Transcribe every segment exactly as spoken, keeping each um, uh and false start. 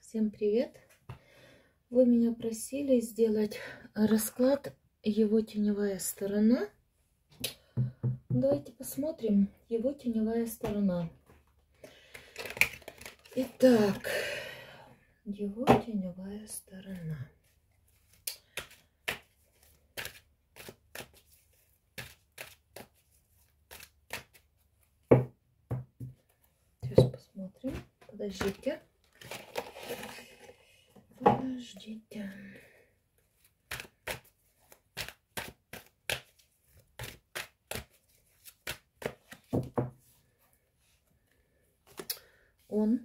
Всем привет! Вы меня просили сделать расклад его теневая сторона. Давайте посмотрим его теневая сторона. Итак, его теневая сторона. Сейчас посмотрим. Подождите. Подождите. Он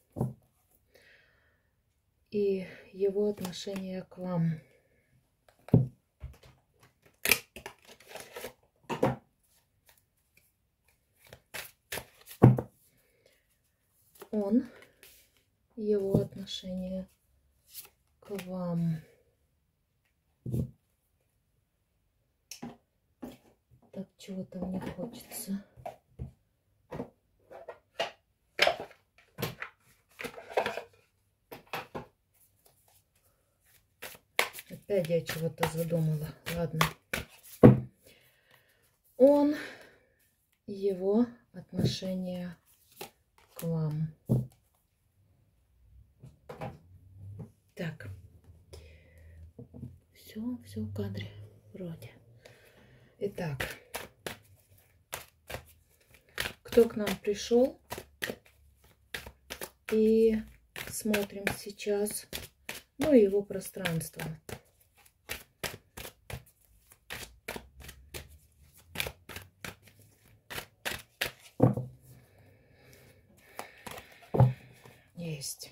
и его отношение к вам. Он, его отношение к вам. Так, чего-то мне хочется. Опять я чего-то задумала. Ладно. Он, его отношение к вам. Так. Все, все в кадре. Вроде. Итак. Кто к нам пришел? И смотрим сейчас. Ну и его пространство. Есть.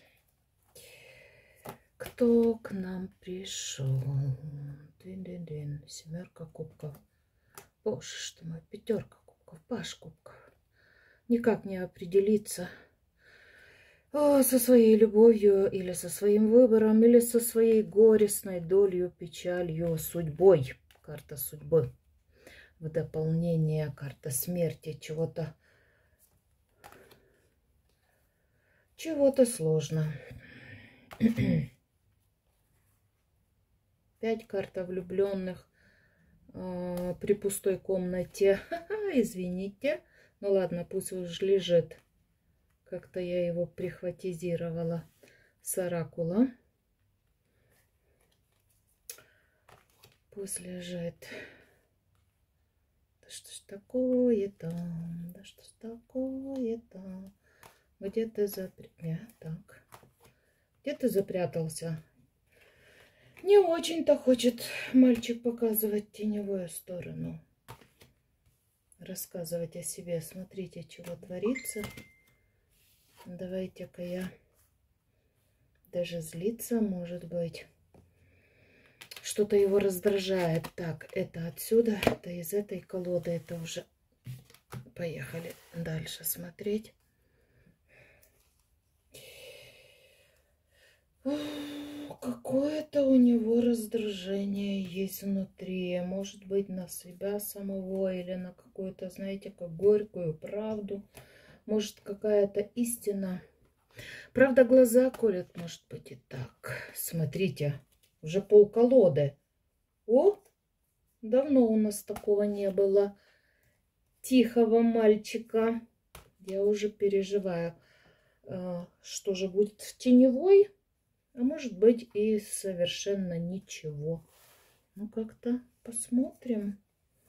Кто к нам пришел? Дин-дин-дин. Семерка кубков. Боже что мой, пятерка кубков, паш кубков. Никак не определиться о, со своей любовью или со своим выбором, или со своей горестной долей, печалью, судьбой. Карта судьбы. В дополнение карта смерти, чего-то чего-то сложно. Пять карта влюбленных э, при пустой комнате. Извините. Ну ладно, пусть уж лежит. Как-то я его прихватизировала с оракула. Пусть лежит. Да что ж такое-то? Да что ж такое-то? Где ты запрятался? Так. Где ты запрятался? Не очень-то хочет мальчик показывать теневую сторону. Рассказывать о себе. Смотрите, чего творится. Давайте-ка я даже злиться, может быть. Что-то его раздражает. Так, это отсюда, это из этой колоды. Это уже... Поехали дальше смотреть. Какое-то у него раздражение есть внутри. Может быть, на себя самого или на какую-то, знаете, как горькую правду. Может, какая-то истина. Правда, глаза колят, может быть, и так. Смотрите, уже полколоды. О, давно у нас такого не было. Тихого мальчика. Я уже переживаю, что же будет в теневой. А может быть и совершенно ничего. Ну, как-то посмотрим.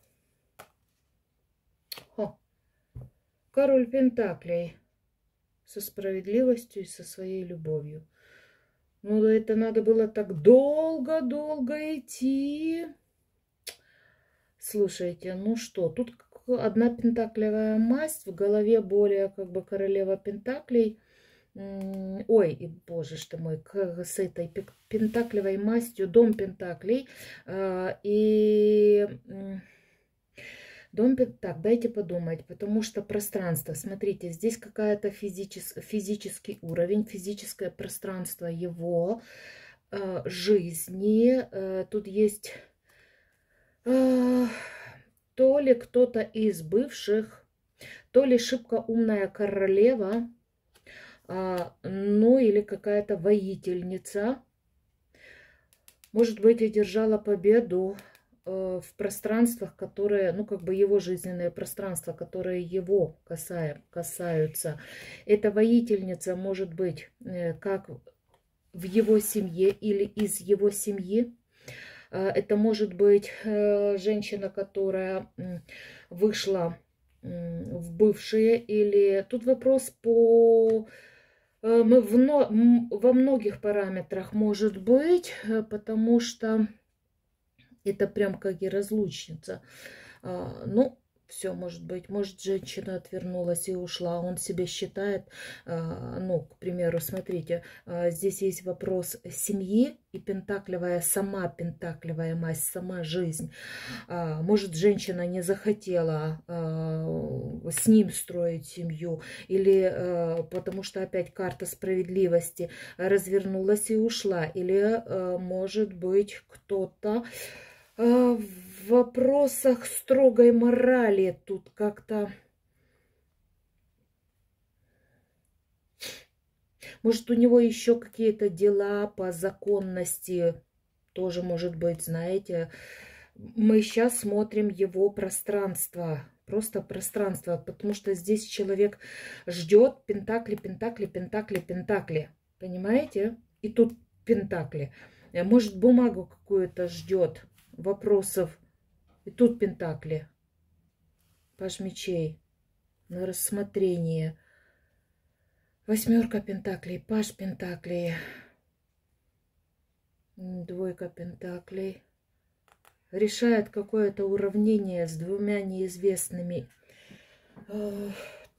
О, король пентаклей. Со справедливостью и со своей любовью. Ну, это надо было так долго-долго идти. Слушайте, ну что, тут одна пентаклевая масть. В голове более как бы королева пентаклей. Ой, и боже ж ты мой, с этой пентаклевой мастью дом пентаклей. И дом пентаклей, так, дайте подумать, потому что пространство, смотрите, здесь какая-то физичес... физический уровень, физическое пространство его жизни. Тут есть то ли кто-то из бывших, то ли шибко умная королева. А, ну или какая-то воительница, может быть, одержала победу в пространствах, которые, ну, как бы его жизненные пространства, которые его касают, касаются. Эта воительница может быть как в его семье или из его семьи. Это может быть женщина, которая вышла в бывшие, или тут вопрос по... Мы во многих параметрах может быть, потому что это прям как и разлучница. А, ну, все может быть. Может, женщина отвернулась и ушла. Он себя считает, а, ну, к примеру, смотрите, а, здесь есть вопрос семьи и пентаклевая, сама пентаклевая мазь, сама жизнь. А, может, женщина не захотела а, с ним строить семью, или а, потому что опять карта справедливости, развернулась и ушла. Или, а, может быть, кто-то... В вопросах строгой морали тут как-то... Может, у него еще какие-то дела по законности. Тоже может быть, знаете. Мы сейчас смотрим его пространство. Просто пространство. Потому что здесь человек ждет пентакли, пентакли, пентакли, пентакли. Понимаете? И тут пентакли. Может, бумагу какую-то ждет. Вопросов. И тут пентакли. Паж мечей. На рассмотрение. Восьмерка пентаклей. Паж пентаклей. Двойка пентаклей. Решает какое-то уравнение с двумя неизвестными в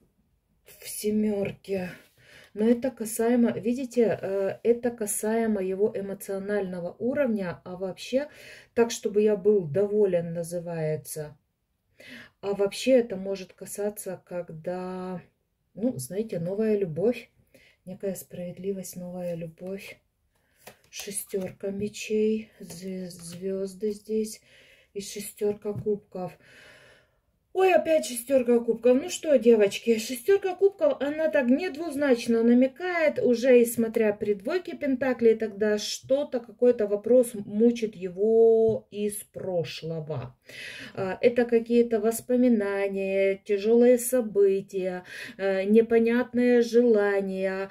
семерке. Но это касаемо, видите, это касаемо его эмоционального уровня, а вообще, так, чтобы я был доволен, называется. А вообще это может касаться, когда, ну, знаете, новая любовь, некая справедливость, новая любовь. Шестерка мечей, звезды здесь и шестерка кубков. Ой, опять шестерка кубков. Ну что, девочки, шестерка кубков, она так недвузначно намекает, уже и смотря при двойке пентаклей, тогда что-то, какой-то вопрос мучит его из прошлого. Это какие-то воспоминания, тяжелые события, непонятные желания.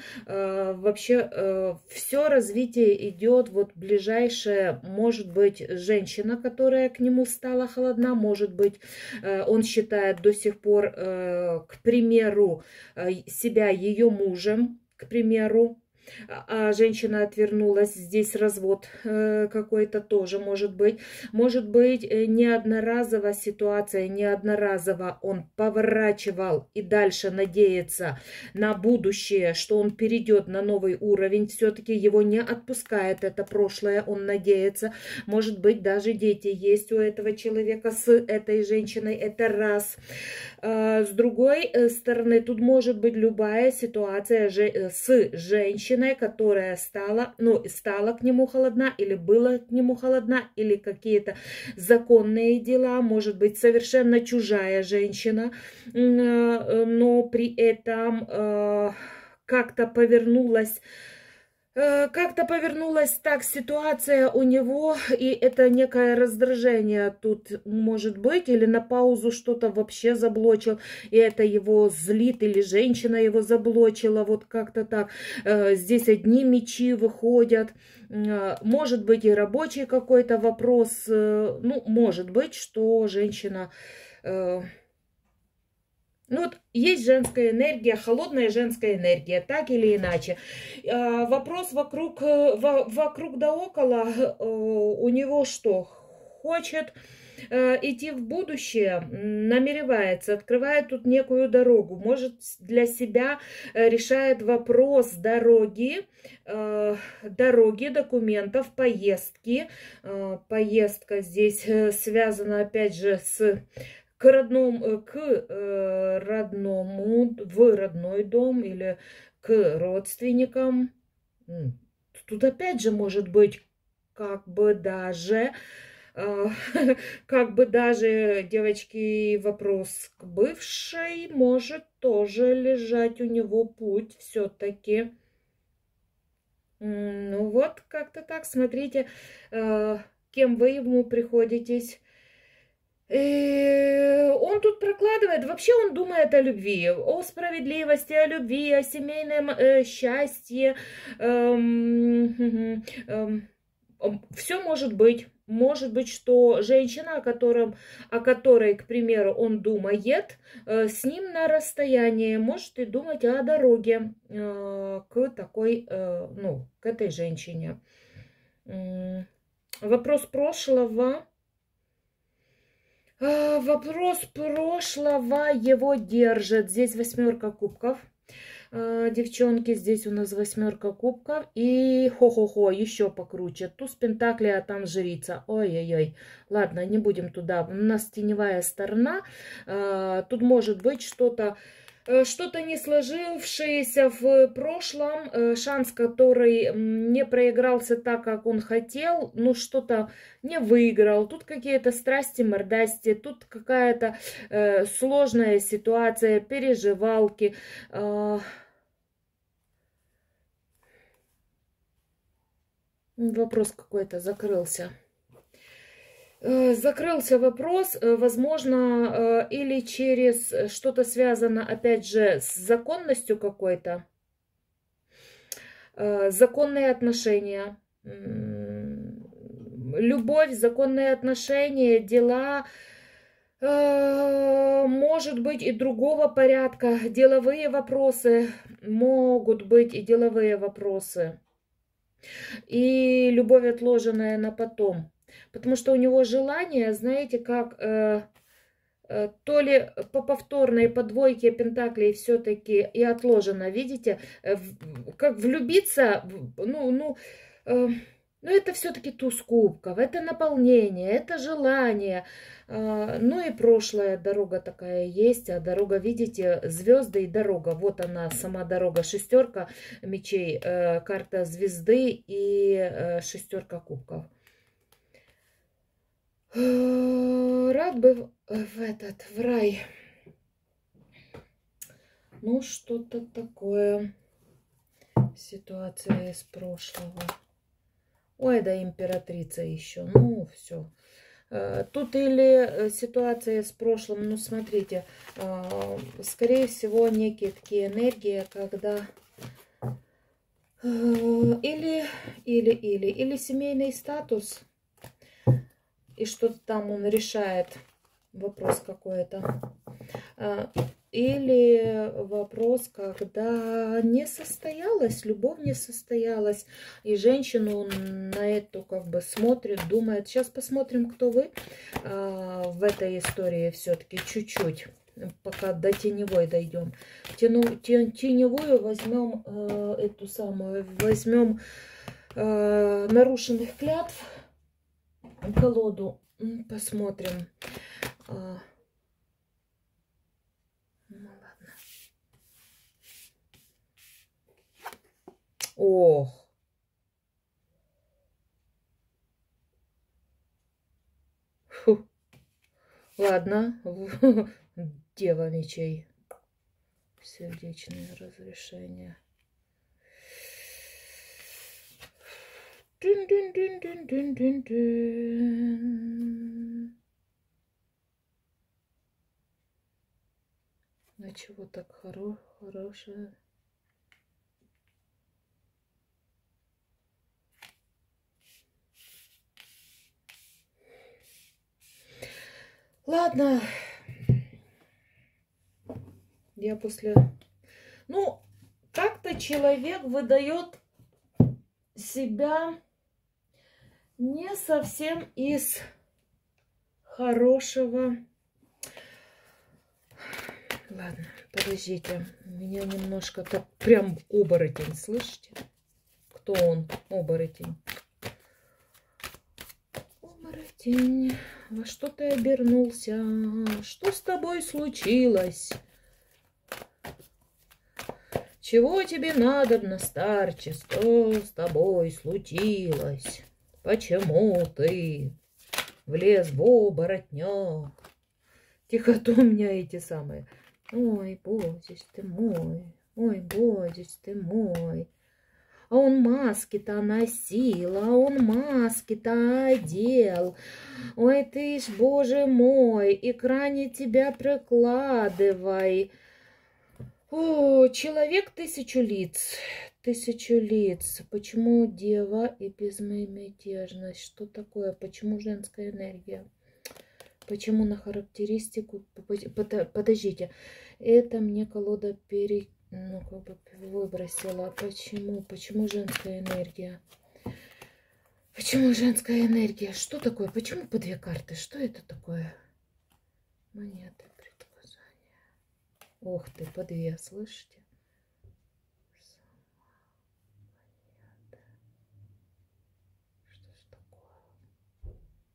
Вообще все развитие идет, вот ближайшее, может быть, женщина, которая к нему стала холодна, может быть, он считает до сих пор, э, к примеру, себя ее мужем, к примеру, а женщина отвернулась, здесь развод э, какой-то тоже может быть. Может быть, не одноразовая ситуация, не одноразово он поворачивал и дальше надеется на будущее, что он перейдет на новый уровень. Все-таки его не отпускает это прошлое, он надеется. Может быть, даже дети есть у этого человека с этой женщиной, это раз. Э, с другой стороны, тут может быть любая ситуация с женщиной, которая стала, ну, стала к нему холодна, или была к нему холодна, или какие-то законные дела, может быть, совершенно чужая женщина, но при этом как-то повернулась, как-то повернулась так ситуация у него, и это некое раздражение тут может быть, или на паузу что-то вообще заблочил, и это его злит, или женщина его заблочила, вот как-то так. Здесь одни мечи выходят, может быть и рабочий какой-то вопрос, ну, может быть, что женщина... Ну вот есть женская энергия, холодная женская энергия, так или иначе. А, вопрос вокруг, вокруг да около, у него что? Хочет идти в будущее, намеревается, открывает тут некую дорогу, может для себя решает вопрос дороги, дороги, документов, поездки. Поездка здесь связана опять же с... к родному, к э, родному, в родной дом или к родственникам. Тут опять же может быть как бы даже, э, как бы даже, девочки, вопрос к бывшей может тоже лежать у него путь все-таки. Ну вот, как-то так, смотрите, э, кем вы ему приходитесь. Э, Он тут прокладывает, вообще он думает о любви, о справедливости, о любви, о семейном э, счастье. Все может быть. Может быть, что женщина, о, котором, о которой, к примеру, он думает, э, с ним на расстоянии, может и думать о дороге э, к такой, э, ну, к этой женщине. М, Вопрос прошлого. А, Вопрос прошлого его держит. Здесь восьмерка кубков. А, Девчонки, здесь у нас восьмерка кубков. И хо-хо-хо, еще покруче. Туз пентаклей, а там жрица. Ой-ой-ой. Ладно, не будем туда. У нас теневая сторона. А, Тут может быть что-то... э, Что-то не сложившееся в прошлом, э, шанс, который м, не проигрался так, как он хотел, ну что-то не выиграл, тут какие-то страсти, мордасти, тут какая-то э, сложная ситуация, переживалки. Э, вопрос какой-то закрылся. Э, Закрылся вопрос, э, возможно, э, или через что-то связано, опять же, с законностью какой-то. Э, Законные отношения, м, любовь, законные отношения, дела, э, может быть и другого порядка. Деловые вопросы, могут быть и деловые вопросы. И любовь, отложенная на потом. Потому что у него желание, знаете, как... э, э, то ли по повторной по двойке пентаклей все-таки и отложено, видите, э, в- как влюбиться, в- ну, ну, э, ну это все-таки туз кубков, это наполнение, это желание. А, ну и прошлая дорога такая есть, а дорога, видите, звезды и дорога, вот она сама дорога, шестерка мечей, э, карта звезды и э, шестерка кубков. Э, Рад бы в в этот, в рай. Ну, что-то такое. Ситуация из прошлого. Ой, да, императрица еще. Ну, все. Тут или ситуация с прошлым, ну, смотрите, э, скорее всего, некие такие энергии, когда э, или, или, или, или семейный статус, и что-то там он решает, вопрос какой-то. А, Или вопрос, когда не состоялась, любовь не состоялась, и женщину на эту как бы смотрит, думает. Сейчас посмотрим, кто вы а, в этой истории все-таки чуть-чуть, пока до теневой дойдем. Тену, тен, теневую возьмем э, эту самую, возьмем э, нарушенных клятв, колоду, посмотрим. А, ну ладно. Ох. Фу. Ладно. Дева мечей. Сердечное разрешение. Дын-дын-дын-дын-дын-дын-дын. А чего так хоро хорошее? Ладно. Я после... Ну, как-то человек выдает себя не совсем из хорошего. Ладно, подождите. Меня немножко так прям оборотень, слышите? Кто он? Оборотень. Оборотень. Во что ты обернулся? Что с тобой случилось? Чего тебе надобно, старче? Что с тобой случилось? Почему ты влез в оборотня? Тихо, то у меня эти самые. Ой, Бодись ты мой. Ой, Бодись ты мой. А он маски-то носил, а он маски-то одел. Ой, ты ж, боже мой, и к ране тебя прикладывай. О, человек тысячу лиц. Тысячу лиц. Почему дева и безмятежность? Что такое? Почему женская энергия? Почему на характеристику? Подождите. Это мне колода пере... ну, как бы выбросила. Почему? Почему женская энергия? Почему женская энергия? Что такое? Почему по две карты? Что это такое? Монеты, предсказания. Ох ты, по две, слышите? Что ж такое?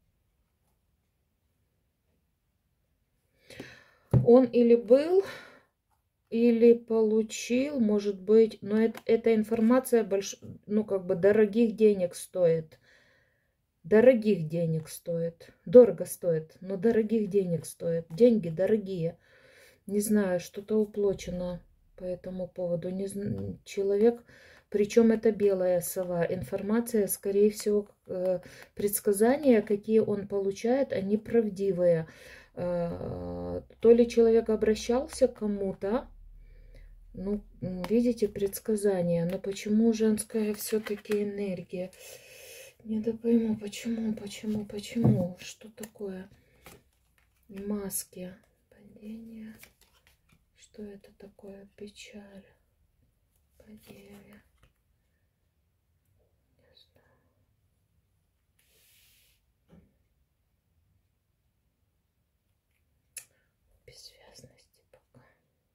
Он или был, или получил, может быть, но это, эта информация больш... ну, как бы дорогих денег стоит. Дорогих денег стоит. Дорого стоит, но дорогих денег стоит. Деньги дорогие. Не знаю, что-то уплочено по этому поводу. Не знаю, человек, причем это белая сова. Информация, скорее всего, предсказания, какие он получает, они правдивые. То ли человек обращался к кому-то, ну, видите, предсказания. Но почему женская все-таки энергия? Не да пойму, почему, почему, почему? Что такое? Маски. Падение. Что это такое? Печаль. Падение. Не знаю. Бессвязности пока.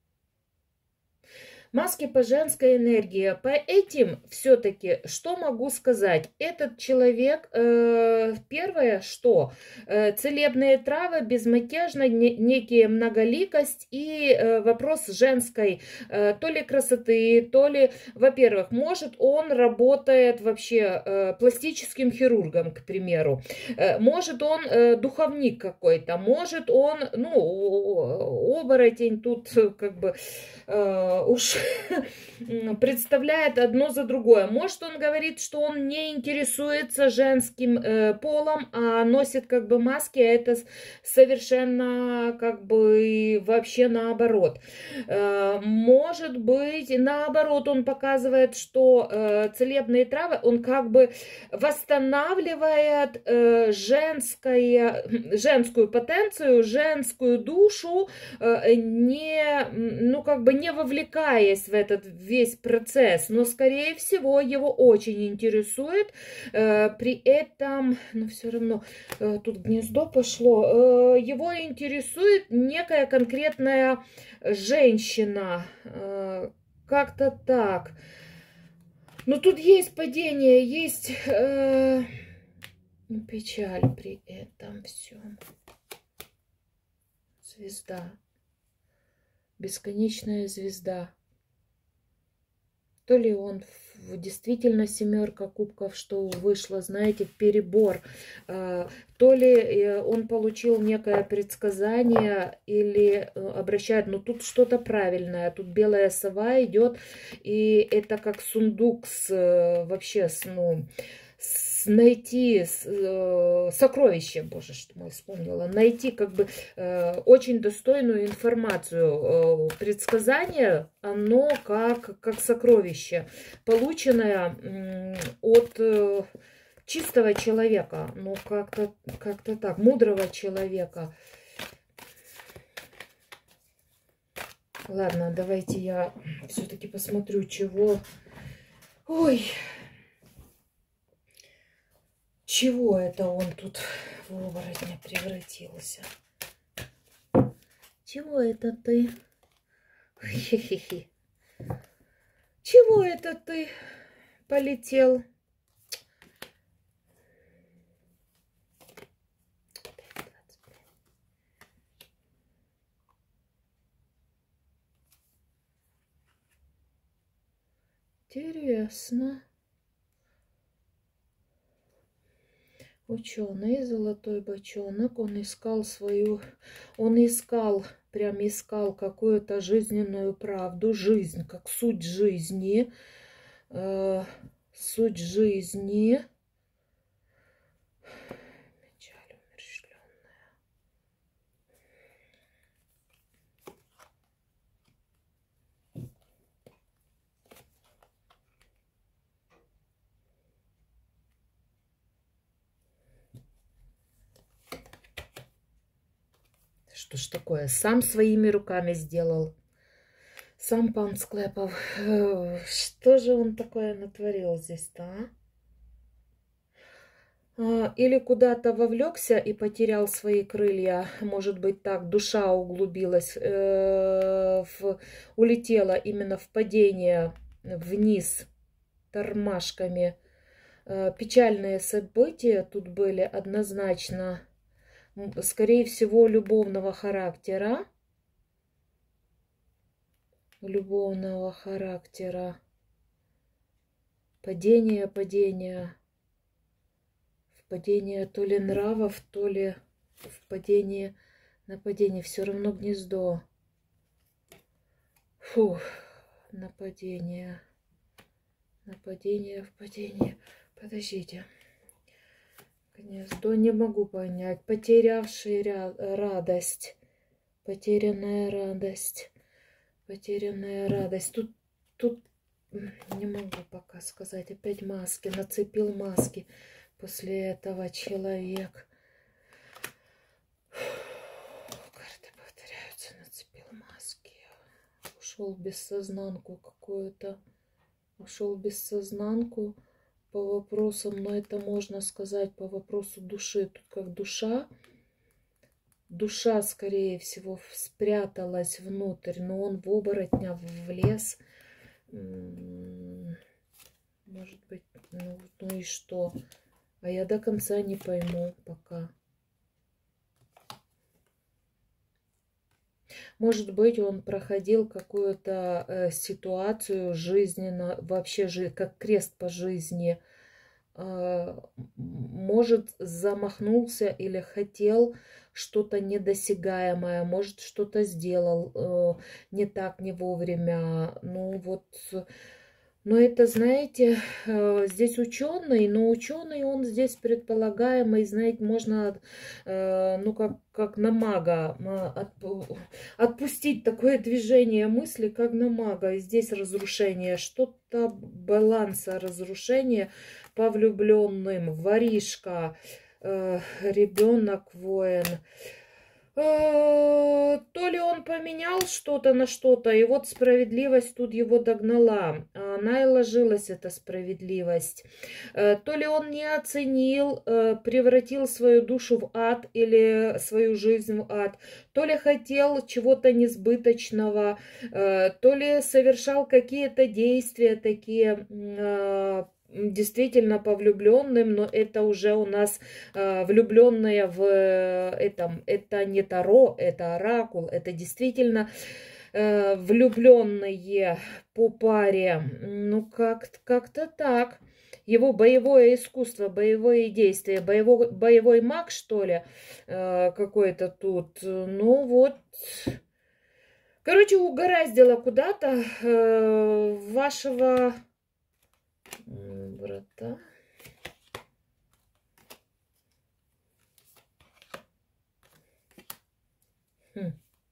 Маски по женской энергии. По этим все-таки, что могу сказать? Этот человек, э, первое, что э, целебные травы, безмятежно, не, некие многоликость и э, вопрос женской, э, то ли красоты, то ли, во-первых, может он работает вообще э, пластическим хирургом, к примеру, э, может он э, духовник какой-то, может он, ну, оборотень тут как бы э, уж представляет одно за другое. Может, он говорит, что он не интересуется женским э, полом, а носит как бы маски, а это совершенно как бы вообще наоборот. Э, может быть, наоборот, он показывает, что э, целебные травы, он как бы восстанавливает э, женское, женскую потенцию, женскую душу, э, не, ну, как бы не вовлекаясь в этот весь процесс, но, скорее всего, его очень интересует. Э, при этом, но все равно, э, тут гнездо пошло, э, его интересует некая конкретная женщина, э, как-то так. Но тут есть падение, есть э, печаль при этом всем. Звезда. Бесконечная звезда. То ли он действительно семерка кубков, что вышло, знаете, перебор, то ли он получил некое предсказание или обращает, но тут что-то правильное, тут белая сова идет, и это как сундук с вообще, с, ну, с, найти с, э, сокровище, боже, что мой вспомнила, найти как бы э, очень достойную информацию. Э, предсказание, оно как, как сокровище, полученное э, от э, чистого человека, ну как-то как-то так, мудрого человека. Ладно, давайте я все-таки посмотрю, чего... Ой... Чего это он тут в оборотня превратился? Чего это ты? Хе-хе-хе. Чего это ты полетел? Интересно. Ученый, золотой бочонок, он искал свою, он искал, прям искал какую-то жизненную правду, жизнь, как суть жизни. э, суть жизни. Печаль умерщвленная. Что ж такое? Сам своими руками сделал. Сам пан Склепов. Что же он такое натворил здесь-то, а? Или куда-то вовлекся и потерял свои крылья. Может быть так, душа углубилась, э, в, улетела именно в падение вниз тормашками. Э, печальные события тут были однозначно. Скорее всего, любовного характера. Любовного характера. Падение, падение. Впадение то ли нравов, то ли впадение, нападение. Все равно гнездо. Фух, нападение. Нападение, впадение. Подождите. Гнездо не могу понять. Потерявший радость. Потерянная радость. Потерянная радость. Тут, тут не могу пока сказать. Опять маски. Нацепил маски. После этого человек. Карты повторяются. Нацепил маски. Ушел в бессознанку какую-то. Ушел в бессознанку. По вопросам, но это можно сказать по вопросу души. Тут как душа, душа, скорее всего, спряталась внутрь, но он в оборотня влез. Может быть, ну, ну и что? А я до конца не пойму пока. Может быть, он проходил какую-то э, ситуацию жизненно, вообще жи как крест по жизни. Э, может, замахнулся или хотел что-то недосягаемое, может, что-то сделал э, не так, не вовремя. Ну вот, но это, знаете, э, здесь ученый, но ученый он здесь предполагаемый, знаете, можно, э, ну как, как на мага, отп отпустить такое движение мысли, как на мага. И здесь разрушение, что-то баланса, разрушение по влюбленным, воришка, э, ребенок, воин. То ли он поменял что-то на что-то, и вот справедливость тут его догнала. Она и ложилась, эта справедливость. То ли он не оценил, превратил свою душу в ад или свою жизнь в ад, то ли хотел чего-то несбыточного, то ли совершал какие-то действия такие действительно по влюбленным, но это уже у нас э, влюбленные в этом, это не Таро, это оракул, это действительно э, влюбленные по паре, ну как, как-то так. Его боевое искусство, боевое действие, боевой, боевой маг, что ли, э, какой-то тут, ну вот... Короче, угораздило куда-то э, вашего... брата. Хм.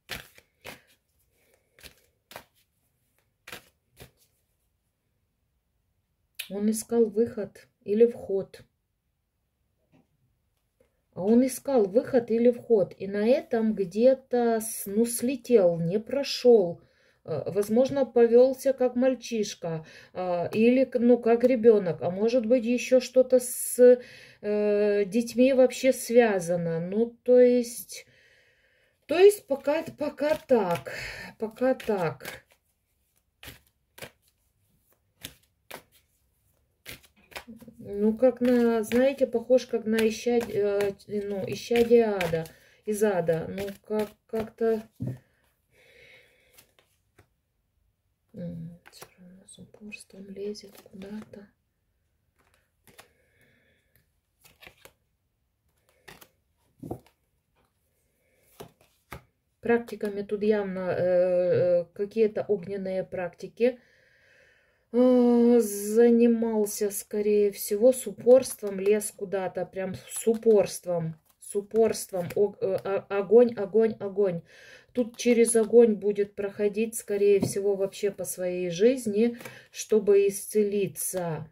Он искал выход или вход. А он искал выход или вход. И на этом где-то, ну, слетел, не прошел. Возможно, повелся как мальчишка или, ну, как ребенок, а может быть, еще что-то с э, детьми вообще связано. Ну, то есть, то есть пока, пока так, пока так. Ну, как на, знаете, похож как на исчадие, ну, исчадие ада, из ада. Ну, как, как-то... Все равно с упорством лезет куда-то. Практиками тут явно э, какие-то огненные практики. занимался, скорее всего, с упорством, лез куда-то, прям с упорством, с упорством, огонь, огонь, огонь. Тут через огонь будет проходить, скорее всего, вообще по своей жизни, чтобы исцелиться.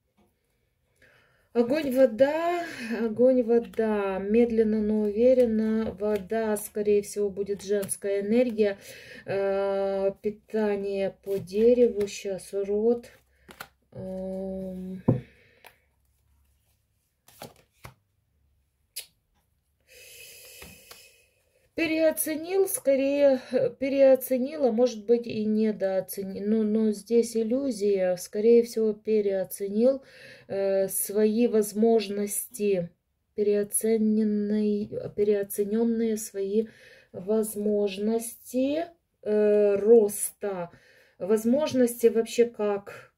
Огонь, вода, огонь, вода. Медленно, но уверенно. Вода, скорее всего, будет женская энергия. Э, питание по дереву. Сейчас род. Э, Переоценил, скорее, переоценила, может быть, и недооценил. Но, но здесь иллюзия, скорее всего, переоценил э, свои возможности, переоцененные, переоцененные свои возможности э, роста, возможности вообще как...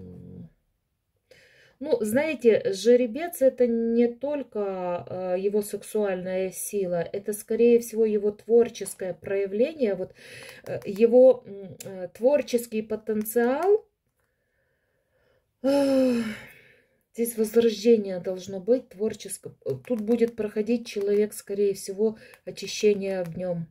Ну, знаете, жеребец это не только э, его сексуальная сила, это, скорее всего, его творческое проявление, вот э, его э, творческий потенциал. Э, здесь возрождение должно быть творческое. Тут будет проходить человек, скорее всего, очищение огнем.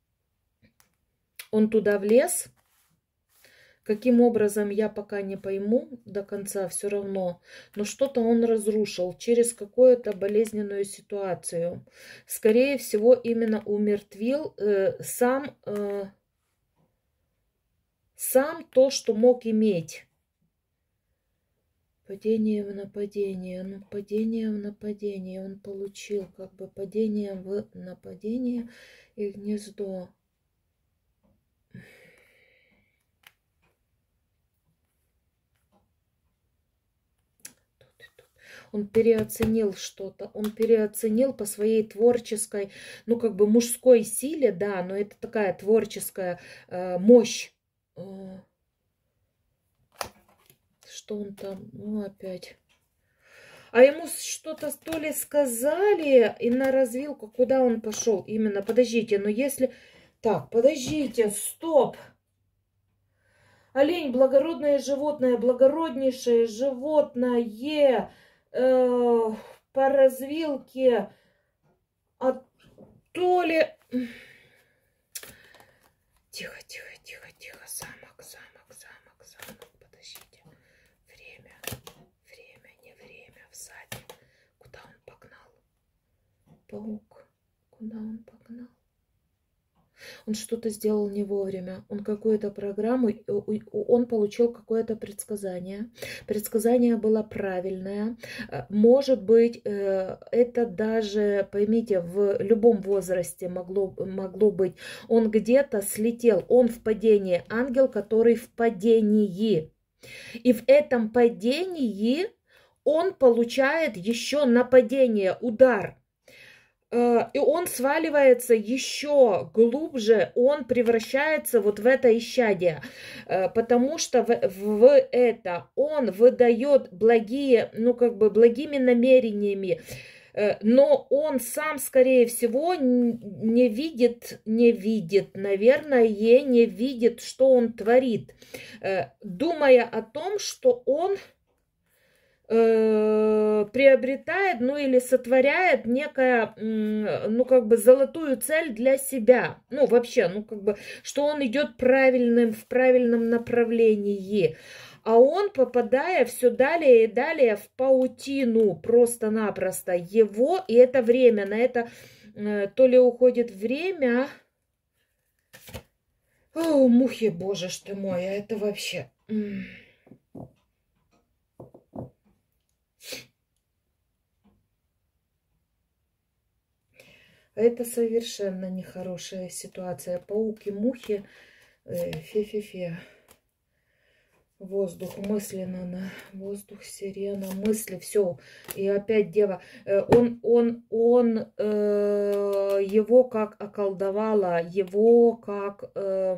Он туда влез. Каким образом, я пока не пойму до конца, все равно. Но что-то он разрушил через какую-то болезненную ситуацию. Скорее всего, именно умертвил э, сам, э, сам то, что мог иметь. Падение в нападение. Ну, падение в нападение. Он получил как бы падение в нападение и гнездо. Он переоценил что-то, он переоценил по своей творческой, ну как бы мужской силе, да, но это такая творческая э, мощь. Э, что он там, ну опять. А ему что-то то ли сказали, и на развилку, куда он пошел именно, подождите, но если... Так, подождите, стоп. Олень, благородное животное, благороднейшее животное... по развилке, а то ли... Тихо, тихо, тихо, тихо, замок, замок, замок, замок, подождите. Время, время, не время, в саде. Куда он погнал? Паук, куда он погнал? Он что-то сделал не вовремя. Он какую-то программу, он получил какое-то предсказание. Предсказание было правильное. Может быть, это даже, поймите, в любом возрасте могло, могло быть. Он где-то слетел, он в падении. Ангел, который в падении. И в этом падении он получает еще нападение, удар. И он сваливается еще глубже, он превращается вот в это исчадие, потому что в, в это он выдает благие, ну как бы благими намерениями, но он сам, скорее всего, не видит, не видит, наверное, не видит, что он творит, думая о том, что он приобретает, ну или сотворяет некая, ну как бы золотую цель для себя, ну вообще, ну как бы, что он идет правильным, в правильном направлении, а он, попадая все далее и далее в паутину, просто-напросто его, и это время, на это то ли уходит время, о, мухи, боже ж ты мой, а это вообще... Это совершенно нехорошая ситуация. Пауки, мухи, фе-фе-фе. Воздух мысленно, на воздух, сирена, мысли, все. И опять дева. Он, он, он э, его как околдовала, его как... Э,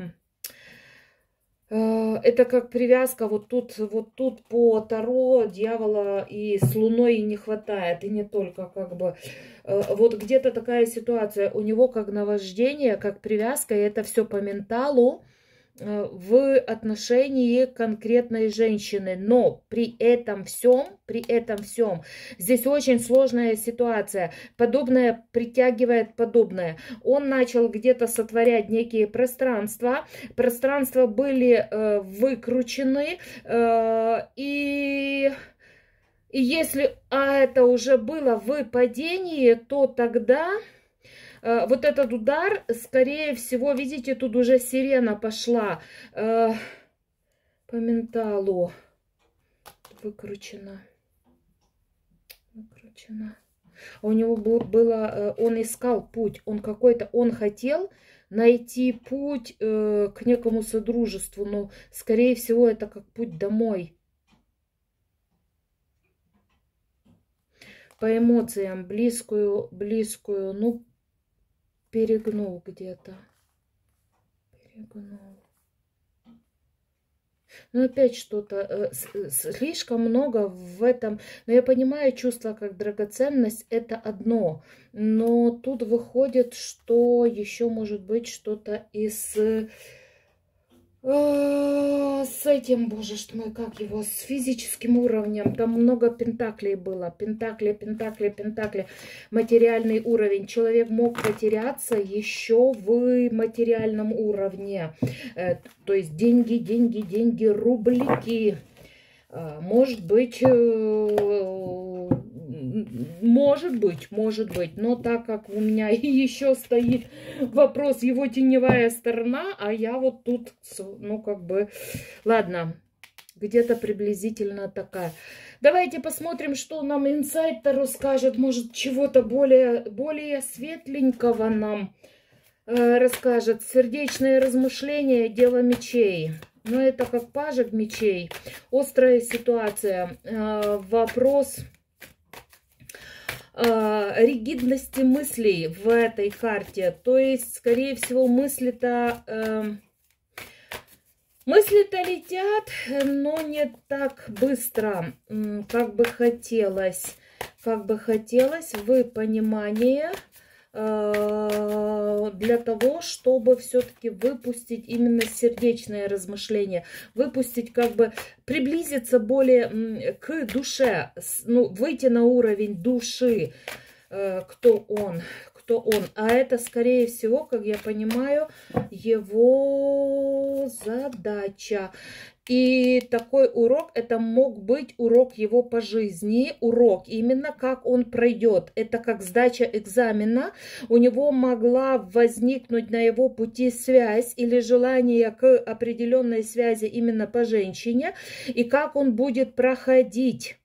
это как привязка, вот тут, вот тут по Таро дьявола и с Луной не хватает, и не только как бы. Вот где-то такая ситуация, у него как наваждение, как привязка, и это все по менталу. в отношении конкретной женщины, но при этом всем, при этом всем, здесь очень сложная ситуация, подобное притягивает подобное. Он начал где-то сотворять некие пространства, пространства были э, выкручены, э, и... И если а это уже было в падении, то тогда э, вот этот удар, скорее всего, видите, тут уже сирена пошла э, по менталу. Выкручена. Выкручена. У него был, было, э, он искал путь, он какой-то, он хотел найти путь э, к некому содружеству, но, скорее всего, это как путь домой. По эмоциям близкую, близкую, ну, перегнул где-то. Перегнул. Ну, опять что-то, э, слишком много в этом. Но я понимаю, чувство как драгоценность это одно. Но тут выходит, что еще может быть что-то из... С этим, боже ж мой, как его, с физическим уровнем. Там много пентаклей было. Пентакли, пентакли, пентакли. Материальный уровень. Человек мог потеряться еще в материальном уровне. То есть деньги, деньги, деньги, рублики. Может быть... Может быть, может быть, но так как у меня еще стоит вопрос его теневая сторона, а я вот тут, ну как бы, ладно, где-то приблизительно такая. Давайте посмотрим, что нам инсайт Таро скажет, может чего-то более, более светленького нам э, расскажет. Сердечные размышления, дело мечей. Но это как пажик мечей, острая ситуация, э, вопрос... ригидности мыслей в этой карте. То есть, скорее всего, мысли-то э, мысли-то летят, но не так быстро, как бы хотелось. Как бы хотелось в понимании э, для того, чтобы все-таки выпустить именно сердечное размышление. Выпустить, как бы приблизиться более к душе, ну, выйти на уровень души, э, кто он, кто он. А это, скорее всего, как я понимаю, его задача. И такой урок, это мог быть урок его по жизни, урок именно как он пройдет. Это как сдача экзамена. У него могла возникнуть на его пути связь или желание к определенной связи именно по женщине. И как он будет проходить.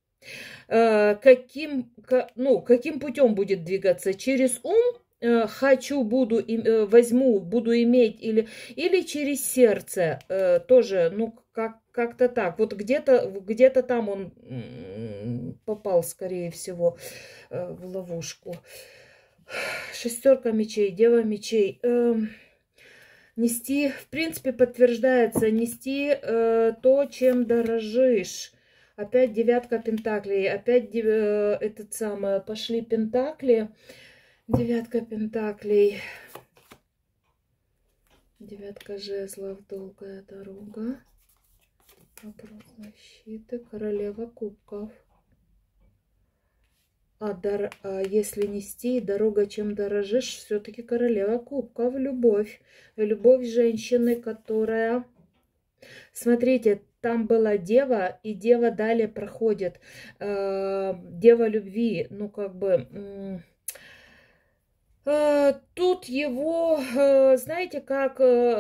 Каким, ну, каким путем будет двигаться? Через ум? Хочу, буду, возьму, буду иметь, или, или через сердце, тоже, ну, как, как-то так. Вот где-то где-то там он попал, скорее всего, в ловушку. Шестерка мечей, дева мечей. Нести, в принципе, подтверждается, нести то, чем дорожишь. Опять девятка пентаклей, опять этот самый, пошли пентакли. Девятка пентаклей, девятка жезлов, долгая дорога, вопрос защиты, королева кубков. А, дар, а если нести дорога, чем дорожишь, все-таки королева кубков, любовь. Любовь женщины, которая... Смотрите, там была дева, и дева далее проходит. Э, дева любви, ну как бы... Тут его, знаете, как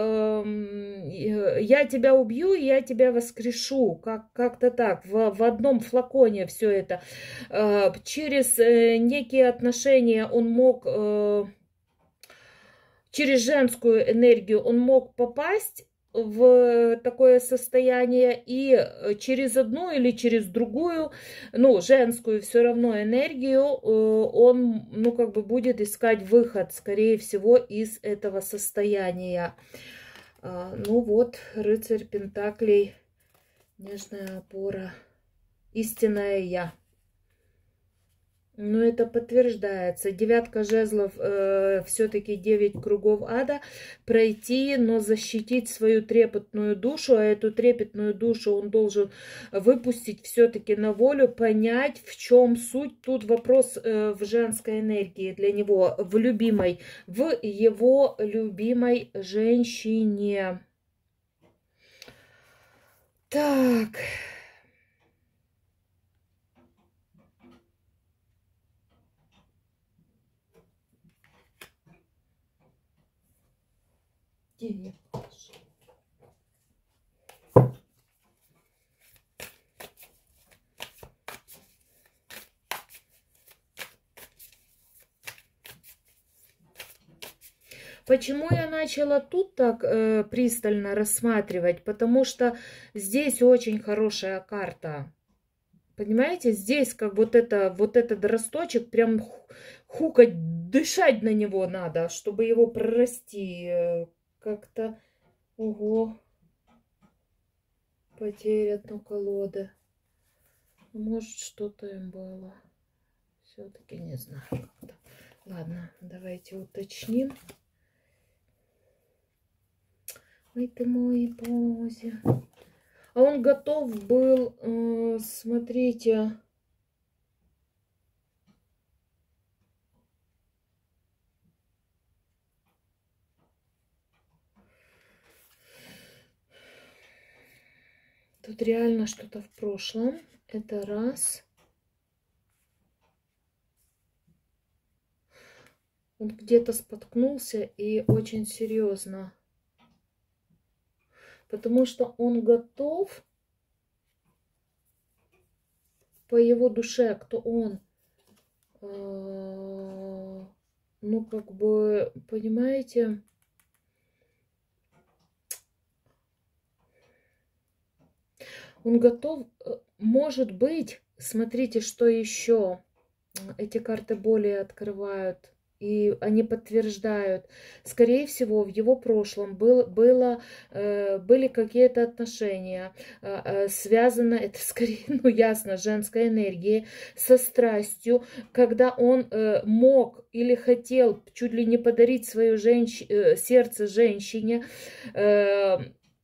я тебя убью, я тебя воскрешу, как, как-то так, в, в одном флаконе все это. Через некие отношения он мог, через женскую энергию он мог попасть в такое состояние, и через одну или через другую, ну, женскую все равно энергию, он, ну, как бы будет искать выход, скорее всего, из этого состояния. Ну вот, рыцарь пентаклей, нежная опора, истинное я. Но это подтверждается. Девятка жезлов, э, все-таки девять кругов ада. Пройти, но защитить свою трепетную душу. А эту трепетную душу он должен выпустить все-таки на волю, понять, в чем суть. Тут вопрос э, в женской энергии для него, в любимой, в его любимой женщине. Так... Почему я начала тут так э, пристально рассматривать? Потому что здесь очень хорошая карта. Понимаете, здесь как вот, это, вот этот росточек, прям хукать, дышать на него надо, чтобы его прорасти. Как-то, ого, потеря ну колоды. Может, что-то им было. Все-таки не знаю как-то. Ладно, давайте уточним. Ой, ты мой Боже. А он готов был, э, смотрите, тут реально что-то в прошлом. Это раз. Он где-то споткнулся и очень серьезно. Потому что он готов по его душе, кто он, э, ну как бы, понимаете, он готов, может быть, смотрите, что еще, эти карты более открывают. И они подтверждают, скорее всего, в его прошлом был, было, э, были какие-то отношения, э, связано, это скорее, ну ясно, женской энергией, со страстью, когда он э, мог или хотел чуть ли не подарить свое женщ... э, сердце женщине, э,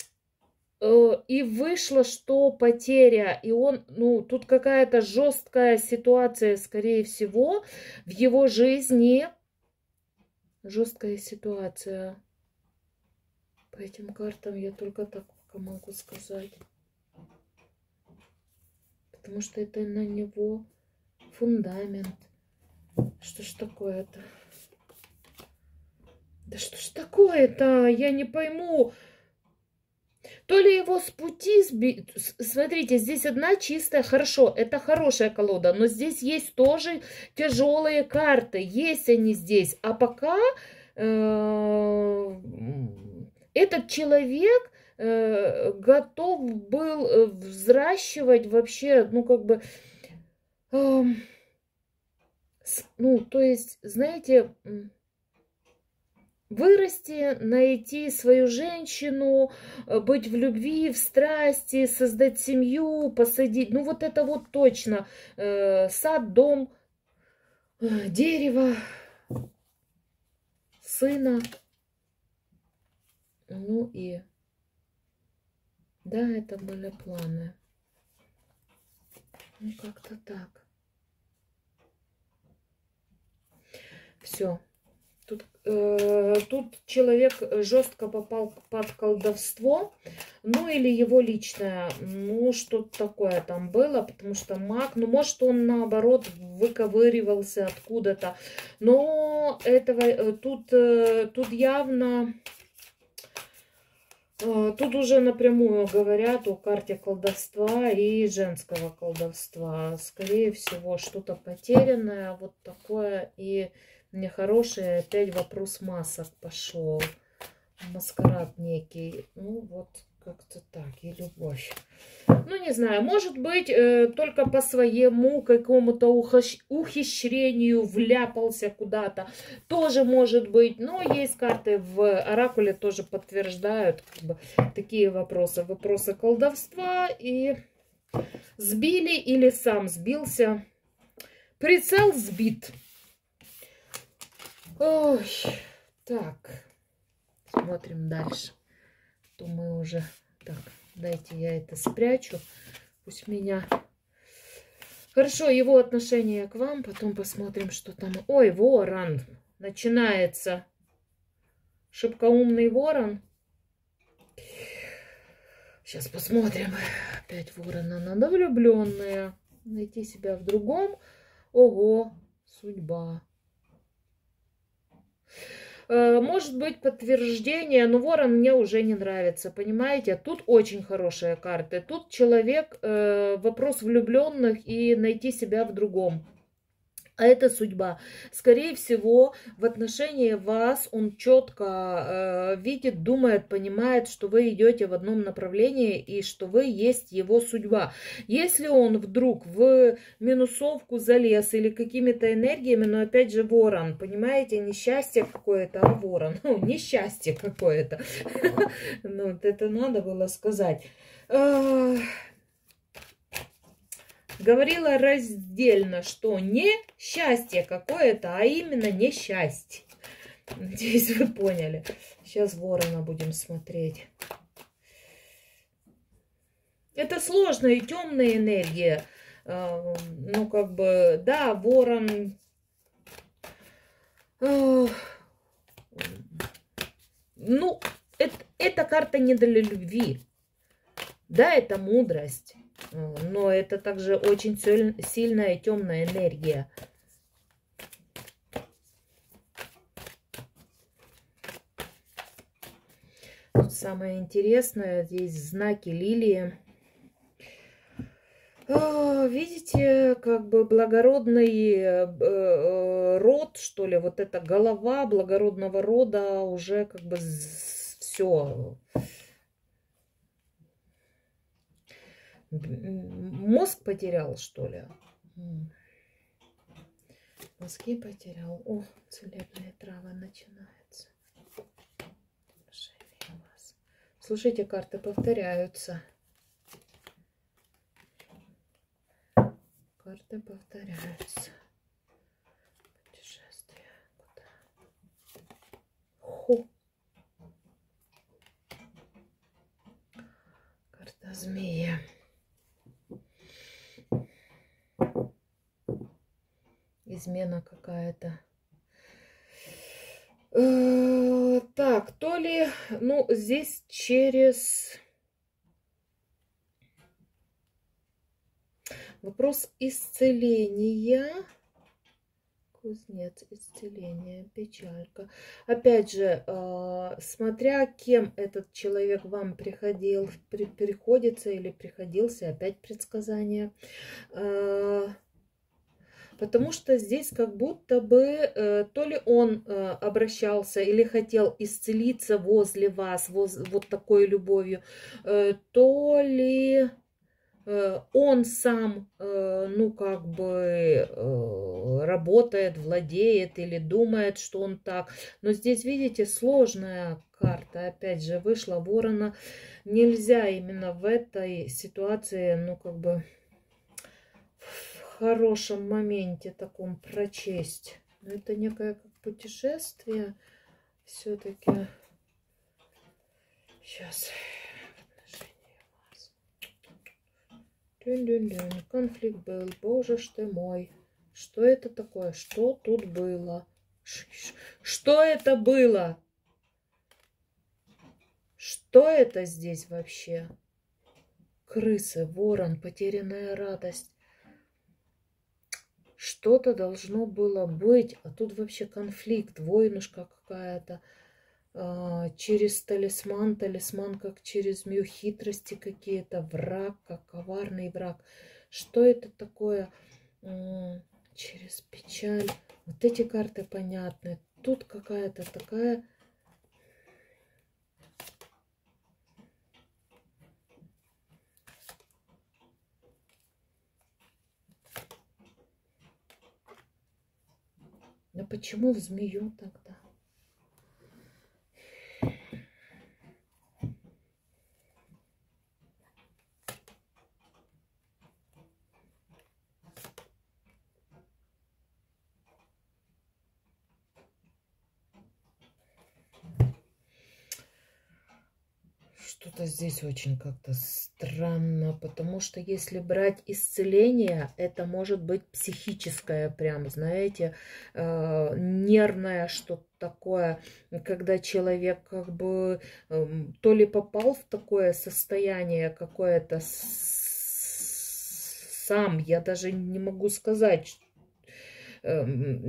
и вышло, что потеря, и он, ну, тут какая-то жесткая ситуация, скорее всего, в его жизни. Жесткая ситуация. По этим картам я только так могу сказать. Потому что это на него фундамент. Что ж такое-то? Да что ж такое-то? Я не пойму. То ли его с пути сбить. Смотрите, здесь одна чистая, хорошо, это хорошая колода, но здесь есть тоже тяжелые карты, есть они здесь. А пока э, этот человек э, готов был взращивать вообще, ну как бы, э, ну то есть, знаете... Вырасти, найти свою женщину, быть в любви, в страсти, создать семью, посадить. Ну вот это вот точно. Э, сад, дом, э, дерево, сына. Ну и да, это были планы. Ну как-то так. Все. Тут, э, тут человек жестко попал под колдовство, ну или его личное, ну что-то такое там было, потому что маг, ну может он наоборот выковыривался откуда-то, но этого тут, тут явно, тут уже напрямую говорят о карте колдовства и женского колдовства, скорее всего что-то потерянное, вот такое и... Нехороший, опять вопрос масок пошел. Маскарад некий. Ну, вот как-то так. И любовь. Ну, не знаю. Может быть, э, только по своему какому-то ухищрению вляпался куда-то. Тоже может быть. Но есть карты в оракуле, тоже подтверждают как бы, такие вопросы. Вопросы колдовства. И сбили или сам сбился. Прицел сбит. Ой, так, смотрим дальше. То мы уже... Так, дайте я это спрячу. Пусть меня... Хорошо, его отношение к вам. Потом посмотрим, что там... Ой, ворон. Начинается. Шибкоумный ворон. Сейчас посмотрим. Опять ворона. Надо влюбленная. Найти себя в другом. Ого, судьба. Может быть подтверждение, но ворон мне уже не нравится, понимаете? Тут очень хорошие карты. Тут человек, э, вопрос влюбленных и найти себя в другом. А это судьба. Скорее всего, в отношении вас он четко э, видит, думает, понимает, что вы идете в одном направлении и что вы есть его судьба. Если он вдруг в минусовку залез или какими-то энергиями, но опять же ворон, понимаете, несчастье какое-то, а ворон, ну, несчастье какое-то. Ну, это надо было сказать. Говорила раздельно, что не счастье какое-то, а именно несчастье. Надеюсь, вы поняли. Сейчас ворона будем смотреть. Это сложная и темная энергия. Ну, как бы, да, ворон... Ну, это, эта карта не для любви. Да, это мудрость. Но это также очень сильная и темная энергия. Тут самое интересное, здесь знаки лилии. Видите, как бы благородный род, что ли, вот эта голова благородного рода уже как бы все... Мозг потерял, что ли? Мозги потерял. О, целебная трава начинается. Слушайте, карты повторяются. Карты повторяются. Путешествие. Куда? Хо. Карта змея. Измена какая-то. Э, так, то ли, ну, здесь через вопрос исцеления. Кузнец, исцеление, печалька. Опять же, э, смотря кем этот человек вам приходил, при, приходится или приходился, опять предсказание. Э, Потому что здесь как будто бы э, то ли он э, обращался или хотел исцелиться возле вас, воз, вот такой любовью, э, то ли э, он сам, э, ну как бы э, работает, владеет или думает, что он так. Но здесь, видите, сложная карта, опять же, вышла ворона. Нельзя именно в этой ситуации, ну как бы... в хорошем моменте таком прочесть. Но это некое как путешествие. Все-таки. Сейчас. Конфликт был. Боже ж ты мой. Что это такое? Что тут было? Что это было? Что это здесь вообще? Крысы, ворон, потерянная радость. Что-то должно было быть, а тут вообще конфликт, войнушка какая-то. А, через талисман, талисман как через змею, хитрости какие-то, враг, как коварный враг. Что это такое? М-м, через печаль. Вот эти карты понятны. Тут какая-то такая... Но почему в змею тогда? Что-то здесь очень как-то странно, потому что если брать исцеление, это может быть психическое прям, знаете, э, нервное что-то такое, когда человек как бы э, то ли попал в такое состояние какое-то сам, я даже не могу сказать, э,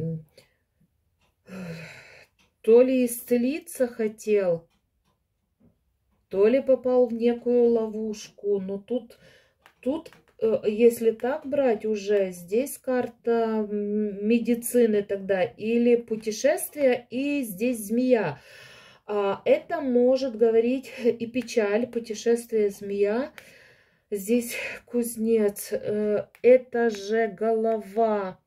то ли исцелиться хотел, то ли попал в некую ловушку. Но тут, тут, если так брать уже, здесь карта медицины тогда или путешествия, и здесь змея. Это может говорить и печаль, путешествие, змея. Здесь кузнец. Это же голова.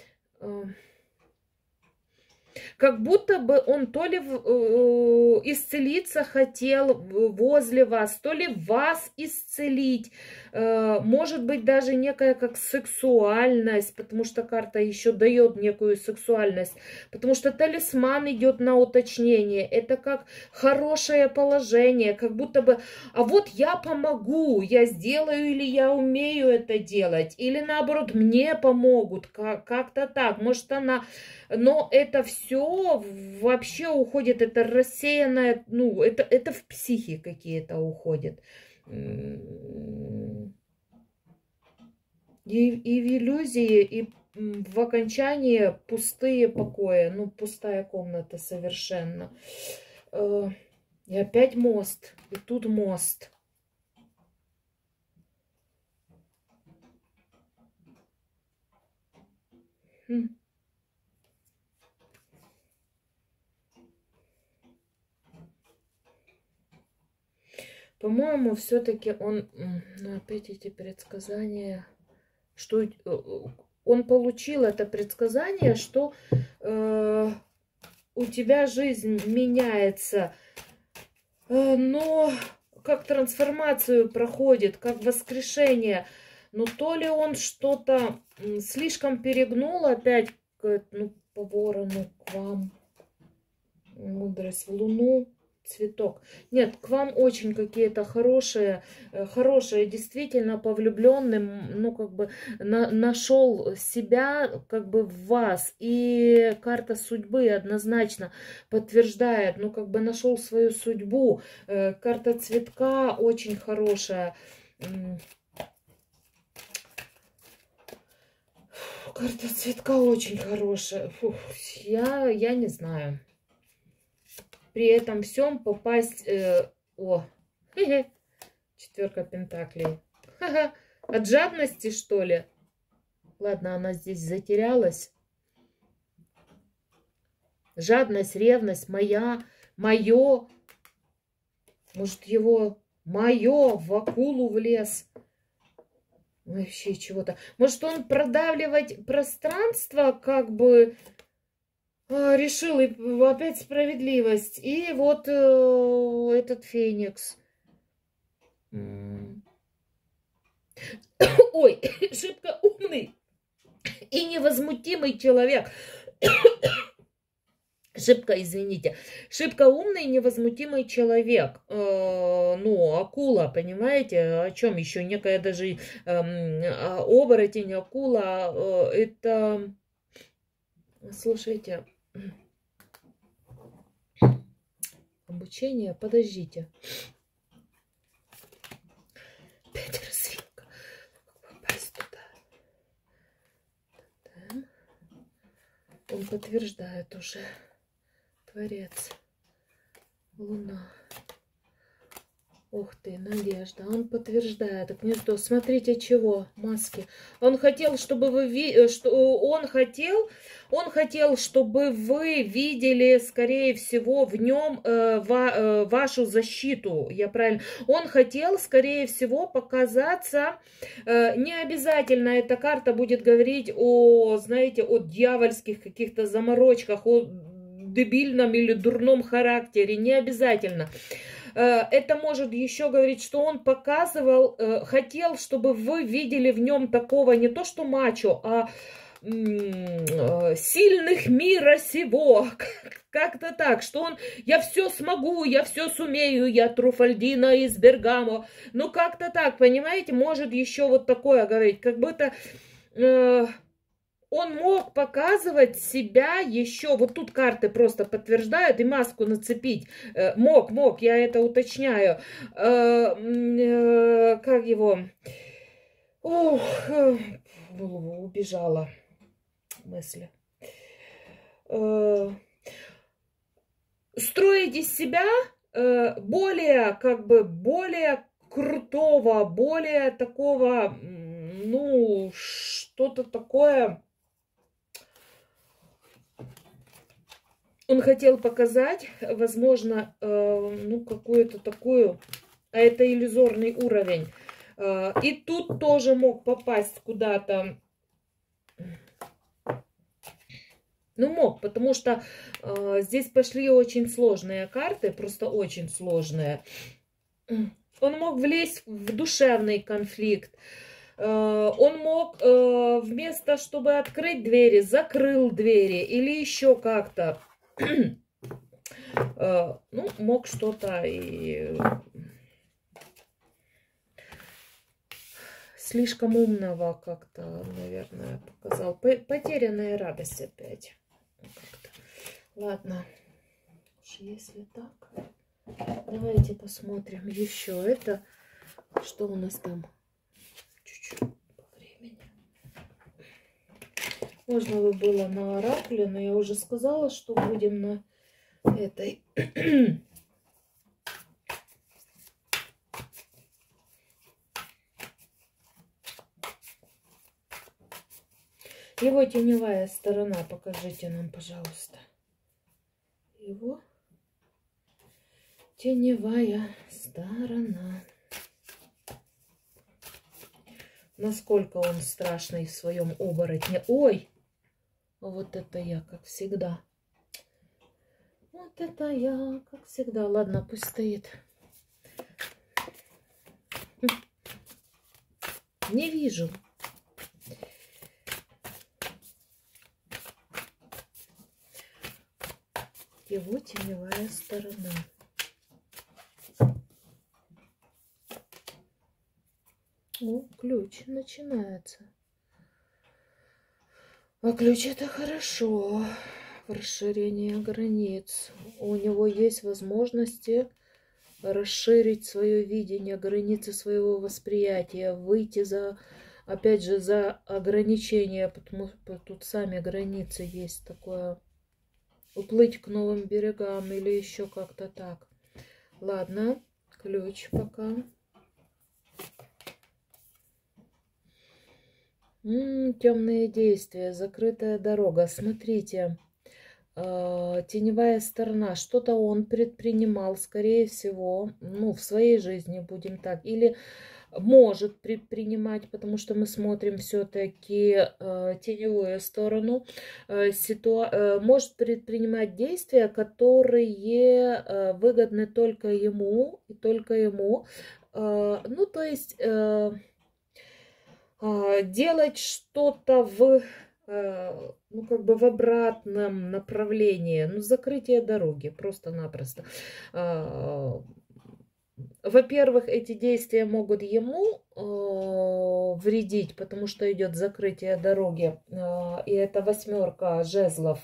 Как будто бы он то ли исцелиться хотел возле вас, то ли вас исцелить. Может быть, даже некая как сексуальность, потому что карта еще дает некую сексуальность. Потому что талисман идет на уточнение. Это как хорошее положение, как будто бы, а вот я помогу, я сделаю или я умею это делать. Или наоборот, мне помогут, как-то так. Может, она... Но это все вообще уходит, это рассеянное, ну, это, это в психи какие-то уходит. И, и в иллюзии, и в окончании пустые покои, ну, пустая комната совершенно. И опять мост, и тут мост. Хм. По-моему, все-таки он, ну, опять эти предсказания, что он получил это предсказание, что э, у тебя жизнь меняется, э, но как трансформацию проходит, как воскрешение. Но то ли он что-то слишком перегнул опять, ну, по ворону, к вам, мудрость в луну. Цветок. Нет, к вам очень какие-то хорошие, хорошие, действительно по влюбленным, ну, как бы на, нашел себя, как бы в вас. И карта судьбы однозначно подтверждает, ну, как бы нашел свою судьбу. Карта цветка очень хорошая. Карта цветка очень хорошая. Фух, я, я не знаю. При этом всем попасть... Э, о, четверка пентаклей. Ха-ха, от жадности, что ли? Ладно, она здесь затерялась. Жадность, ревность, моя, мое. Может, его мое в акулу влез. Вообще чего-то. Может, он продавливать пространство, как бы... решил, и опять справедливость. И вот э, этот феникс. Ой, шибко умный и невозмутимый человек. Шибко, извините. Шибко умный и невозмутимый человек. Э, ну, акула, понимаете? О чем еще? Некая даже э, оборотень, акула. Э, это... Слушайте... Обучение, подождите. Опять развилка. Попасть туда. Он подтверждает уже. Творец. Луна. Ух ты, надежда. Он подтверждает гнездо. Смотрите, чего? Маски. Он хотел, чтобы вы ви... что он хотел, он хотел, чтобы вы видели, скорее всего, в нем э, ва... э, вашу защиту. Я правильно? Он хотел, скорее всего, показаться. Э, не обязательно эта карта будет говорить о, знаете, о дьявольских каких-то заморочках, о дебильном или дурном характере. Не обязательно. Это может еще говорить, что он показывал, хотел, чтобы вы видели в нем такого не то что мачо, а сильных мира сего, как-то так, что он, я все смогу, я все сумею, я Труфальдино из Бергамо, ну как-то так, понимаете, может еще вот такое говорить, как будто э, он мог показывать себя еще, вот тут карты просто подтверждают, и маску нацепить, э, мог, мог, я это уточняю, э, э, как его, ох, э, в голову убежала мысли. Э, строить из себя э, более, как бы, более крутого, более такого, ну, что-то такое. Он хотел показать, возможно, э, ну, какую-то такую, а это иллюзорный уровень. Э, и тут тоже мог попасть куда-то. Ну, мог, потому что э, здесь пошли очень сложные карты, просто очень сложные. Он мог влезть в душевный конфликт. Э, он мог э, вместо, чтобы открыть двери, закрыл двери или еще как-то. э, ну, мог что-то и... Слишком умного как-то, наверное, показал. Потерянная радость опять. Ладно, если так, давайте посмотрим еще это. Что у нас там? Чуть-чуть по времени. Можно бы было на оракуле, но я уже сказала, что будем на этой. Его теневая сторона, покажите нам, пожалуйста. Его теневая сторона. Насколько он страшный в своем оборотне. Ой, вот это я, как всегда. Вот это я, как всегда. Ладно, пусть стоит. Не вижу. Его теневая сторона. О, ключ начинается. А ключ это хорошо. Расширение границ. У него есть возможности расширить свое видение, границы своего восприятия, выйти за, опять же, за ограничения, потому что тут сами границы есть такое. Уплыть к новым берегам или еще как-то так. Ладно, ключ пока. М-м, темные действия, закрытая дорога. Смотрите, э, теневая сторона. Что-то он предпринимал, скорее всего, ну, в своей жизни, будем так. Или может предпринимать, потому что мы смотрим все-таки э, теневую сторону, э, ситуа э, может предпринимать действия, которые э, выгодны только ему и только ему. Э, ну, то есть э, э, делать что-то в, э, ну, как бы в обратном направлении, ну, закрытие дороги, просто-напросто. Э, Во-первых, эти действия могут ему э, вредить, потому что идет закрытие дороги, э, и это восьмерка жезлов.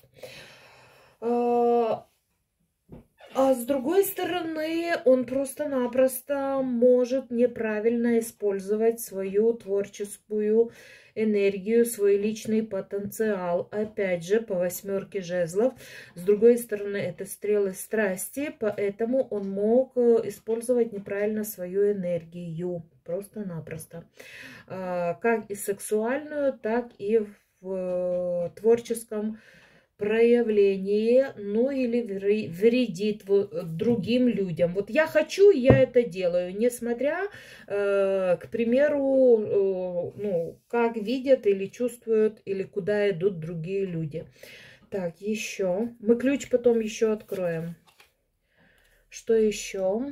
Э, а с другой стороны, он просто-напросто может неправильно использовать свою творческую энергию, свой личный потенциал. Опять же, по восьмерке жезлов. С другой стороны, это стрелы страсти, поэтому он мог использовать неправильно свою энергию. Просто-напросто. Как и сексуальную, так и в творческом проявление, ну или вредит другим людям. Вот я хочу, я это делаю, несмотря, э, к примеру, э, ну, как видят или чувствуют, или куда идут другие люди. Так, еще. Мы ключ потом еще откроем. Что еще?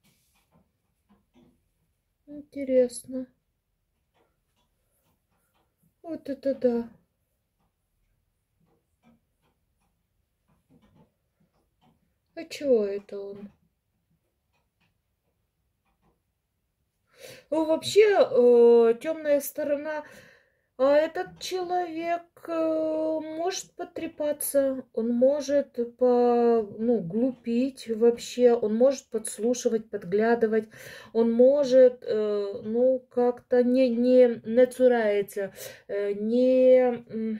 Интересно. Вот это да. А чего это он? Ну, вообще, э, темная сторона. А этот человек э, может потрепаться, он может по, ну, глупить вообще, он может подслушивать, подглядывать, он может, э, ну, как-то не, не, не цурается, э, не, м,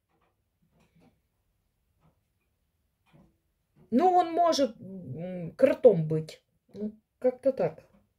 ну, он может м, кротом быть, ну, как-то так.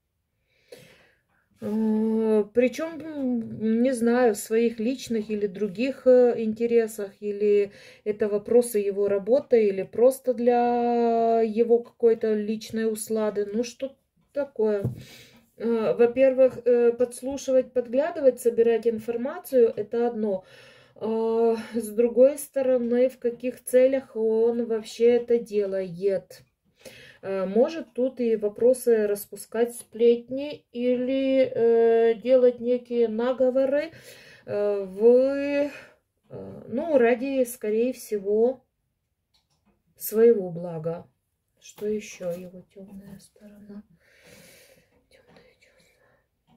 Причем, не знаю, в своих личных или других э, интересах, или это вопросы его работы, или просто для его какой-то личной услады. Ну, что такое? Э, Во-первых, э, подслушивать, подглядывать, собирать информацию – это одно. А с другой стороны, в каких целях он вообще это делает? Может тут и вопросы распускать сплетни или э, делать некие наговоры э, в, э, ну, ради, скорее всего, своего блага. Что еще его темная сторона? Темное чувство.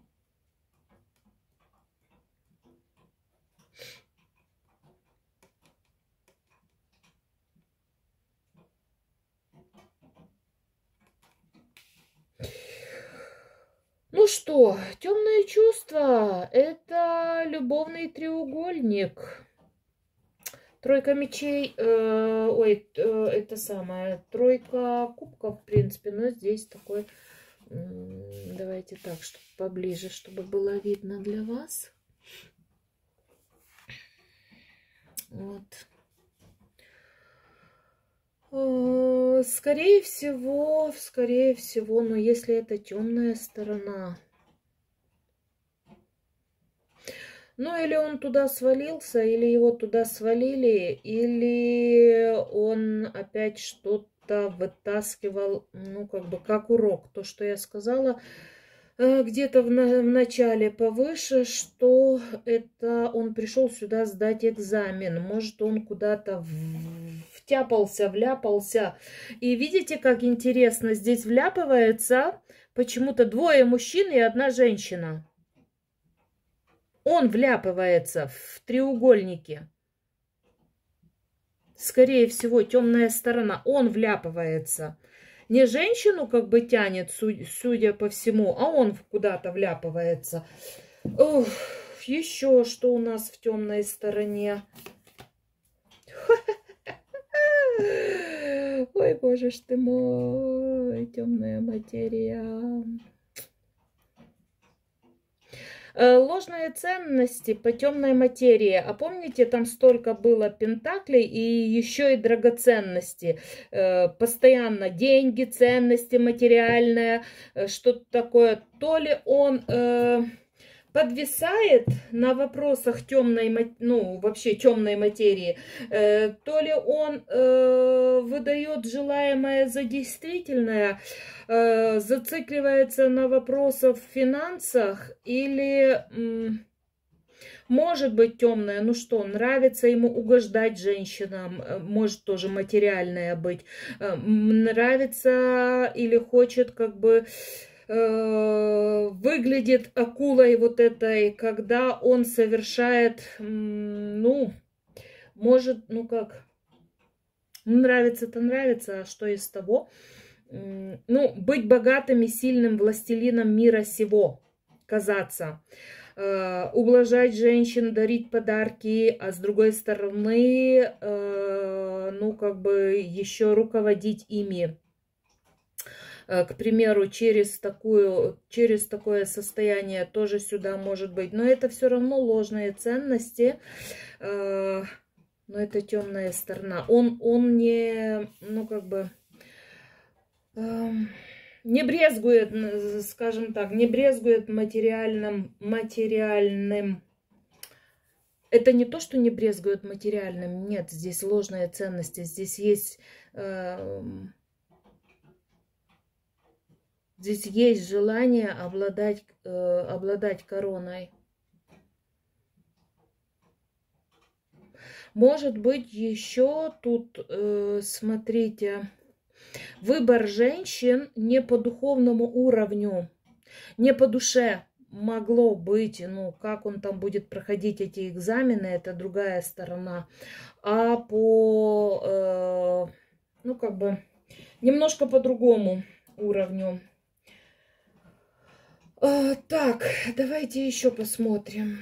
Ну что, темное чувство – это любовный треугольник. Тройка мечей, э, ой, э, это самое, тройка кубков, в принципе, но здесь такой, э, давайте так, чтобы поближе, чтобы было видно для вас. Вот. Э, скорее всего, скорее всего, но если это темная сторона, ну, или он туда свалился, или его туда свалили, или он опять что-то вытаскивал, ну, как бы, как урок. То, что я сказала э, где-то в, на в начале повыше, что это он пришел сюда сдать экзамен. Может, он куда-то втяпался, вляпался. И видите, как интересно, здесь вляпывается почему-то двое мужчин и одна женщина. Он вляпывается в треугольнике. Скорее всего, темная сторона. Он вляпывается. Не женщину как бы тянет, судя по всему, а он куда-то вляпывается. Ух, еще что у нас в темной стороне? Ой, боже ж ты мой, темная материя. Ложные ценности по темной материи. А помните, там столько было пентаклей и еще и драгоценности. Постоянно деньги, ценности, материальное, что-то такое. То ли он подвисает на вопросах темной, ну, вообще темной материи, э, то ли он э, выдает желаемое за действительное, э, зацикливается на вопросах в финансах, или м, может быть темная, ну что, нравится ему угождать женщинам, может тоже материальное быть, э, нравится или хочет как бы выглядит акулой вот этой, когда он совершает, ну, может, ну как, нравится-то нравится, а что из того? Ну, быть богатым и сильным властелином мира сего, казаться, ублажать женщин, дарить подарки, а с другой стороны, ну, как бы еще руководить ими. К примеру, через, такую, через такое состояние тоже сюда может быть. Но это все равно ложные ценности. Но это темная сторона. Он, он не, ну как бы, не брезгует, скажем так, не брезгует материальным, материальным. Это не то, что не брезгует материальным. Нет, здесь ложные ценности. Здесь есть... Здесь есть желание обладать, э, обладать короной. Может быть, еще тут, э, смотрите, выбор женщин не по духовному уровню, не по душе могло быть, ну, как он там будет проходить эти экзамены, это другая сторона, а по, э, ну, как бы, немножко по другому уровню. Э, так, давайте еще посмотрим.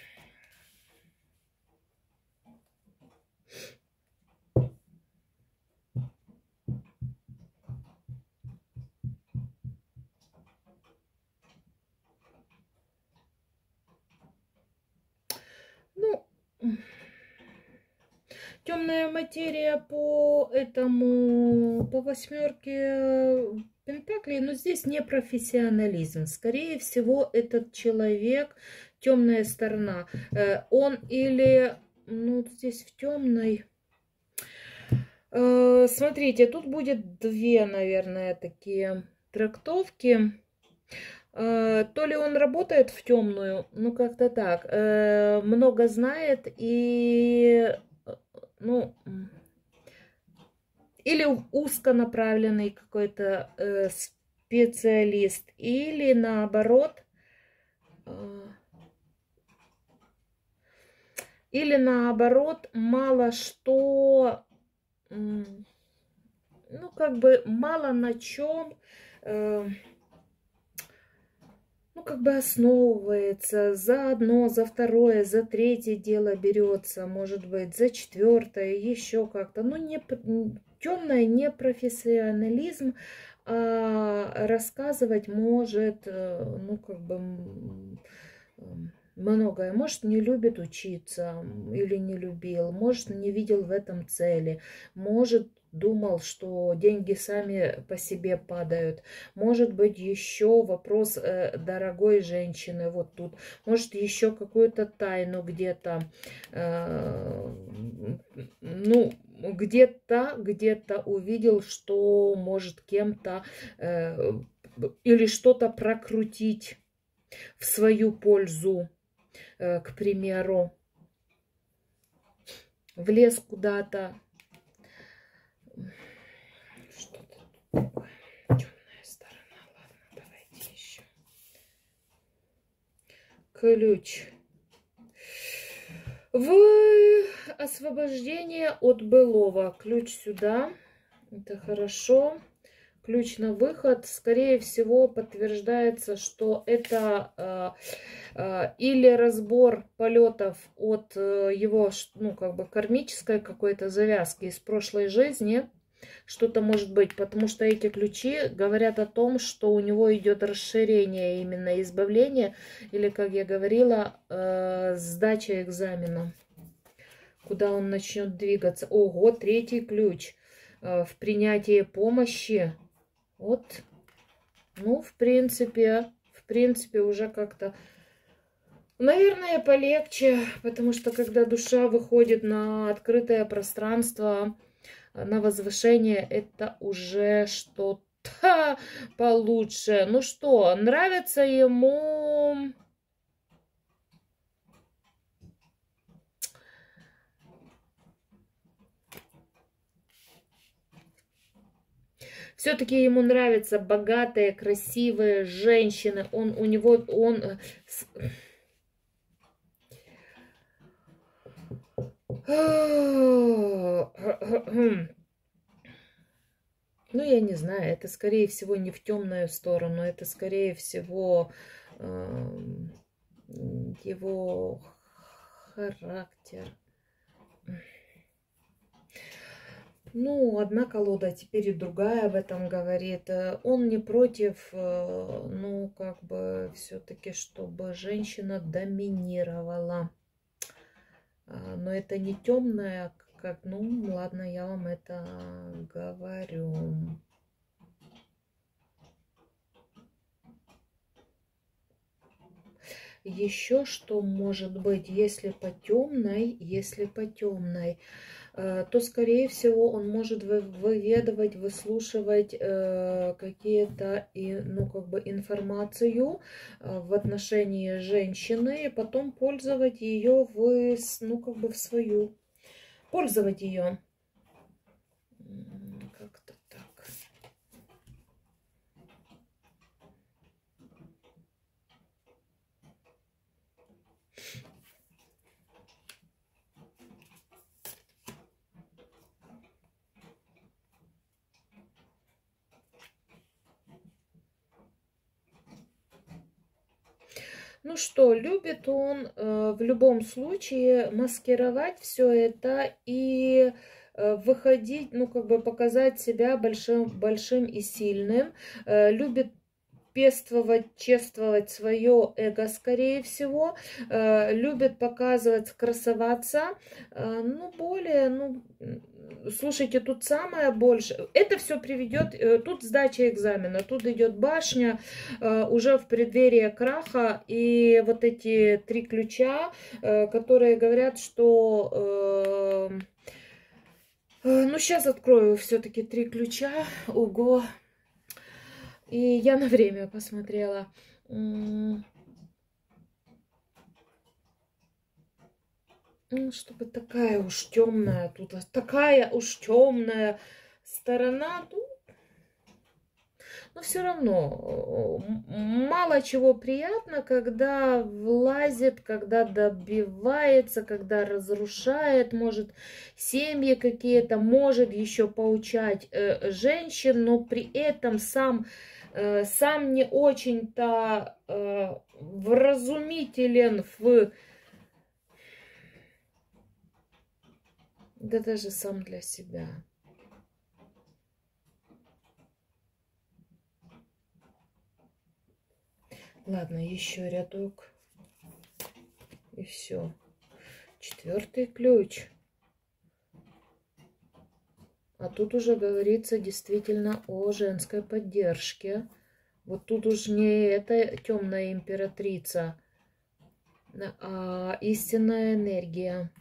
Ну, темная материя по этому, по восьмерке пентаклей, но здесь не профессионализм. Скорее всего, этот человек, темная сторона, он или, ну, здесь в темной... Смотрите, тут будет две, наверное, такие трактовки. То ли он работает в темную, ну как-то так, много знает и, ну, или узконаправленный какой-то специалист, или наоборот, или наоборот, мало что, ну как бы мало на чем, ну, как бы основывается, за одно, за второе, за третье дело берется, может быть, за четвертое, еще как-то. Ну, не, темное не профессионализм, а рассказывать может, ну, как бы многое. Может, не любит учиться или не любил, может, не видел в этом цели, может, думал, что деньги сами по себе падают. Может быть, еще вопрос э, дорогой женщины вот тут. Может, еще какую-то тайну где-то, э, ну, где-то, где-то увидел, что может кем-то э, или что-то прокрутить в свою пользу, э, к примеру, влез куда-то. Что-то такое. Темная сторона. Ладно, давайте еще. Ключ. В освобождение от былого. Ключ сюда. Это хорошо. Ключ на выход. Скорее всего, подтверждается, что это э, э, или разбор полетов от э, его, ну, как бы кармической какой-то завязки из прошлой жизни. Что-то может быть, потому что эти ключи говорят о том, что у него идет расширение, именно избавление, или, как я говорила, э, сдача экзамена, куда он начнет двигаться. Ого, третий ключ э, в принятии помощи. Вот, ну, в принципе, в принципе, уже как-то, наверное, полегче, потому что когда душа выходит на открытое пространство, на возвышение, это уже что-то получше. Ну что, нравится ему... Все-таки ему нравятся богатые, красивые женщины. Он у него, он... Ну, я не знаю, это, скорее всего, не в темную сторону. Это, скорее всего, его характер. Ну, одна колода, теперь и другая об этом говорит. Он не против, ну, как бы, все-таки, чтобы женщина доминировала. Но это не темная, как, ну, ладно, я вам это говорю. Еще что может быть, если по темной, если по темной, то, скорее всего, он может выведывать, выслушивать э, какие-то, ну, как бы, информацию в отношении женщины, и потом пользовать ее в, ну, как бы, в свою пользовать ее. Как-то так. Ну что, любит он э, в любом случае маскировать все это и э, выходить, ну как бы показать себя большим, большим и сильным. Э, любит пестовать, чествовать свое эго, скорее всего. Э, любит показывать, красоваться. Э, ну, более, ну... Слушайте, тут самое больше, это все приведет, тут сдача экзамена, тут идет башня, уже в преддверии краха, и вот эти три ключа, которые говорят, что, ну сейчас открою все-таки три ключа, ого, и я на время посмотрела. Чтобы такая уж темная тут, такая уж темная сторона, ну, но все равно мало чего приятно, когда влазит, когда добивается, когда разрушает, может семьи какие-то, может еще поучать э, женщин, но при этом сам, э, сам не очень-то э, вразумителен в... Да даже сам для себя. Ладно, еще рядок. И все. Четвертый ключ. А тут уже говорится действительно о женской поддержке. Вот тут уж не эта темная императрица, а истинная энергия.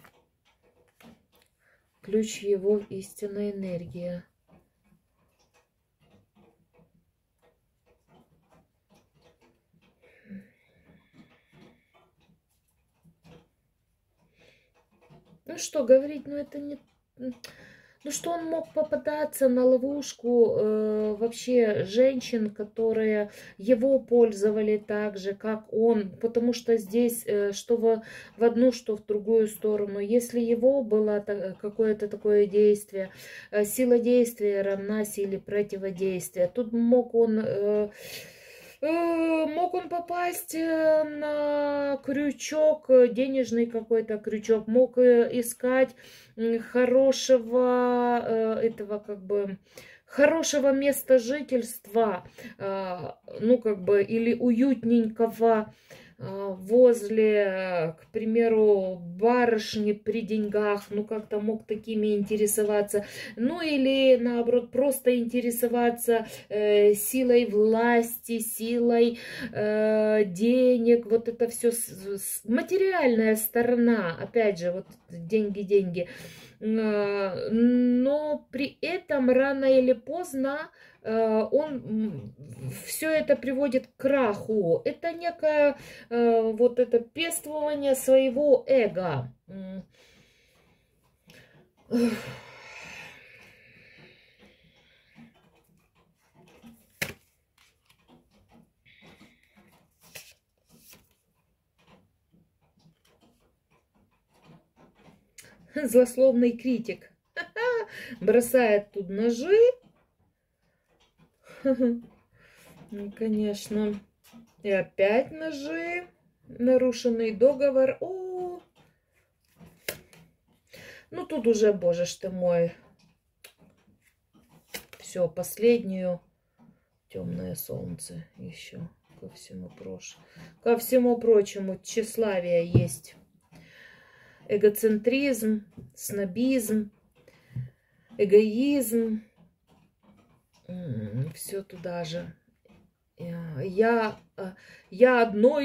Ключ его истинная энергия. Ну что говорить, ну это не... Ну что он мог попадаться на ловушку э, вообще женщин, которые его пользовали так же, как он, потому что здесь э, что в, в одну, что в другую сторону. Если его было какое-то такое действие, э, сила действия равна силе противодействия, тут мог он... Э, Мог он попасть на крючок, денежный какой-то крючок, мог искать хорошего этого как бы хорошего места жительства, ну как бы или уютненького возле, к примеру, барышни при деньгах, ну как-то мог такими интересоваться, ну или наоборот просто интересоваться э, силой власти, силой э, денег, вот это все материальная сторона, опять же, вот деньги, деньги. Но при этом рано или поздно он все это приводит к краху. Это некое вот это пестование своего эго. Злословный критик бросает тут ножи. Ну, конечно. И опять ножи. Нарушенный договор. О! Ну, тут уже, боже ж ты мой. Все, последнюю. Темное солнце еще. Ко всему прочему. Ко всему прочему, тщеславие есть. Эгоцентризм, снобизм, эгоизм. Все туда же. Я, я одно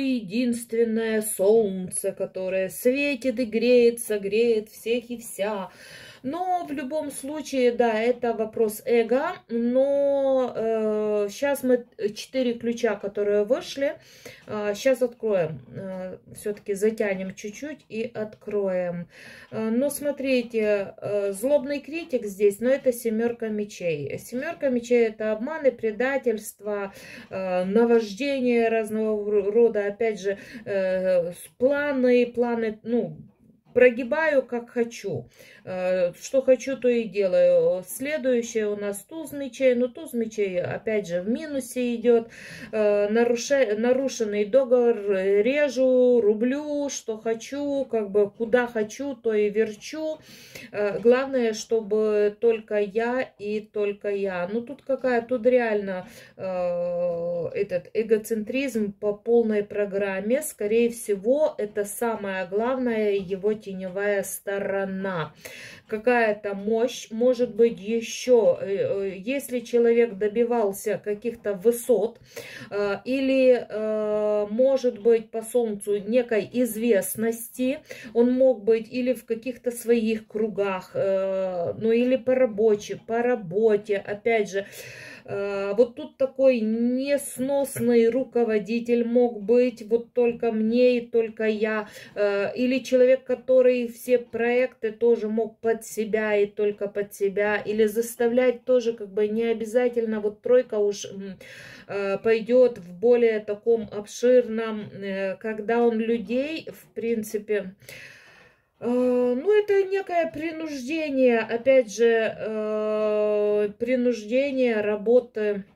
единственное солнце, которое светит и греет, согреет всех и вся. Но в любом случае, да, это вопрос эго. Но э, сейчас мы четыре ключа, которые вышли, э, сейчас откроем. Э, все-таки затянем чуть-чуть и откроем. Э, но смотрите, э, злобный критик здесь, но это семерка мечей. Семерка мечей — это обманы, предательство, э, наваждение разного рода. Опять же, э, планы, планы, ну, прогибаю, как хочу. Что хочу, то и делаю. Следующее у нас туз мечей. Но туз мечей, опять же, в минусе идет. Наруше... Нарушенный договор. Режу, рублю, что хочу, как бы куда хочу, то и верчу. Главное, чтобы только я и только я. Ну, тут какая, тут реально э, этот эгоцентризм по полной программе. Скорее всего, это самое главное, его теневая сторона. Какая-то мощь, может быть, еще, если человек добивался каких-то высот, или, может быть, по солнцу некой известности, он мог быть или в каких-то своих кругах, ну или по рабочей, по работе, опять же, вот тут такой несносный руководитель мог быть, вот только мне и только я. Или человек, который все проекты тоже мог под себя и только под себя. Или заставлять тоже как бы не обязательно. Вот тройка уж пойдет в более таком обширном, когда он людей, в принципе... Ну, это некое принуждение, опять же, принуждение работы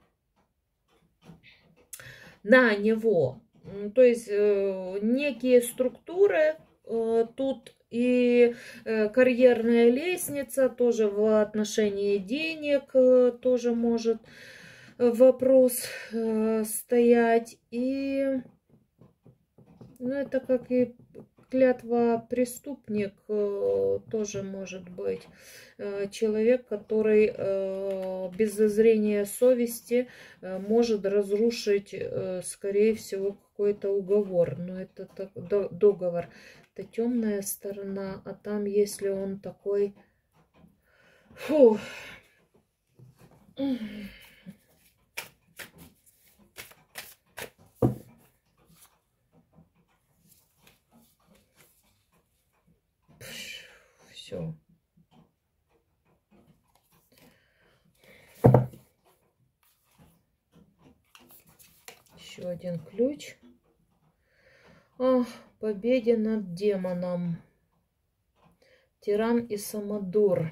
на него. То есть некие структуры тут и карьерная лестница тоже в отношении денег тоже может вопрос стоять. И ну, это как и... Клятва преступник тоже может быть человек, который без зазрения совести может разрушить, скорее всего, какой-то уговор. Но это так, договор. Это темная сторона, а там, если он такой... Фу. Все. Еще один ключ. О, победе над демоном. Тиран и самодур.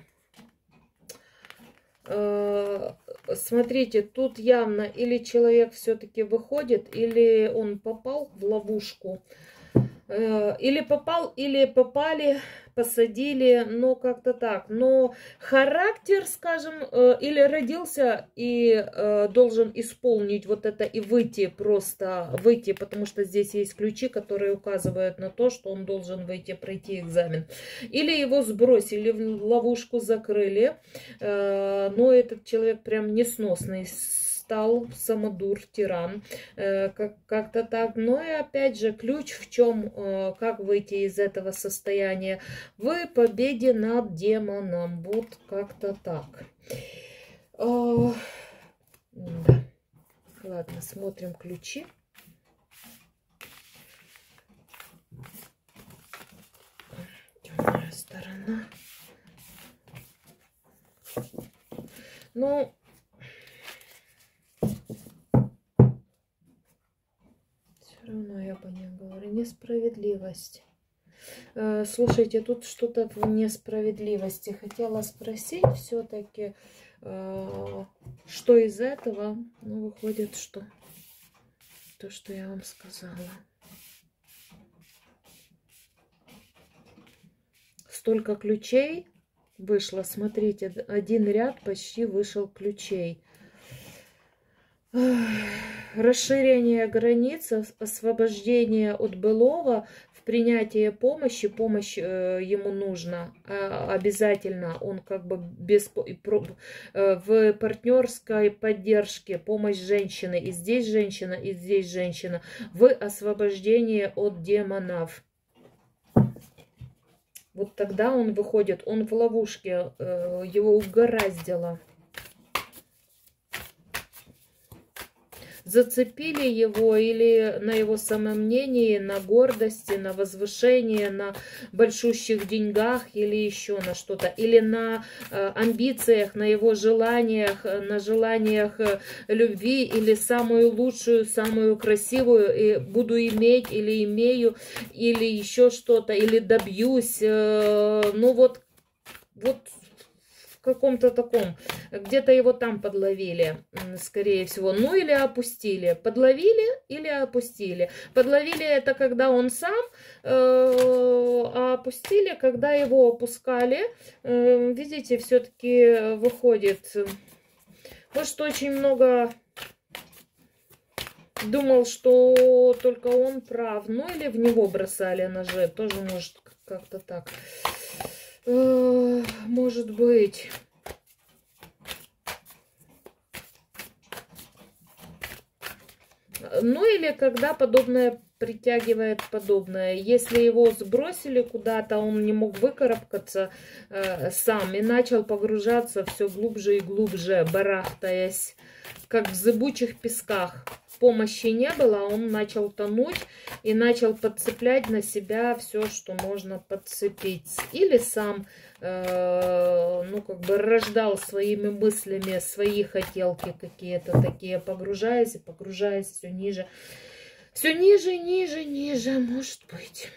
Смотрите, тут явно или человек все-таки выходит, или он попал в ловушку. Или попал, или попали, посадили, но как-то так. Но характер, скажем, или родился и должен исполнить вот это и выйти, просто выйти, потому что здесь есть ключи, которые указывают на то, что он должен выйти, пройти экзамен. Или его сбросили в ловушку, закрыли, но этот человек прям несносный стал, самодур, тиран, э, как-то так. Но и опять же, ключ в чем, э, как выйти из этого состояния? В победе над демоном. Вот как-то так. Э, да. Ладно, смотрим ключи. Темная сторона. Ну, все равно я по ней говорю. Несправедливость. Э, слушайте, тут что-то в несправедливости. Хотела спросить все-таки, э, что из этого. Ну, выходит, что то, что я вам сказала. Столько ключей вышло. Смотрите, один ряд почти вышел ключей. Расширение границ, освобождение от былого, в принятии помощи, помощь э, ему нужна э, обязательно, он как бы без, э, в партнерской поддержке, помощь женщины, и здесь женщина, и здесь женщина, в освобождении от демонов. Вот тогда он выходит, он в ловушке, его угораздило. Зацепили его или на его самомнении, на гордости, на возвышении, на большущих деньгах или еще на что-то. Или на э, амбициях, на его желаниях, на желаниях э, любви или самую лучшую, самую красивую и буду иметь или имею, или еще что-то, или добьюсь. Э, ну вот, вот. В каком-то таком, где-то его там подловили, скорее всего, ну или опустили, подловили или опустили. Подловили это когда он сам, э, а опустили, когда его опускали. Э, видите, все-таки выходит, может, очень много думал, что только он прав, ну или в него бросали ножи, тоже может как-то так. Может быть. Ну или когда подобное притягивает подобное. Если его сбросили куда-то, он не мог выкарабкаться э, сам и начал погружаться все глубже и глубже, барахтаясь, как в зыбучих песках. Помощи не было, он начал тонуть и начал подцеплять на себя все, что можно подцепить. Или сам, э, ну, как бы рождал своими мыслями свои хотелки какие-то такие, погружаясь и погружаясь все ниже. Все ниже, ниже, ниже, может быть.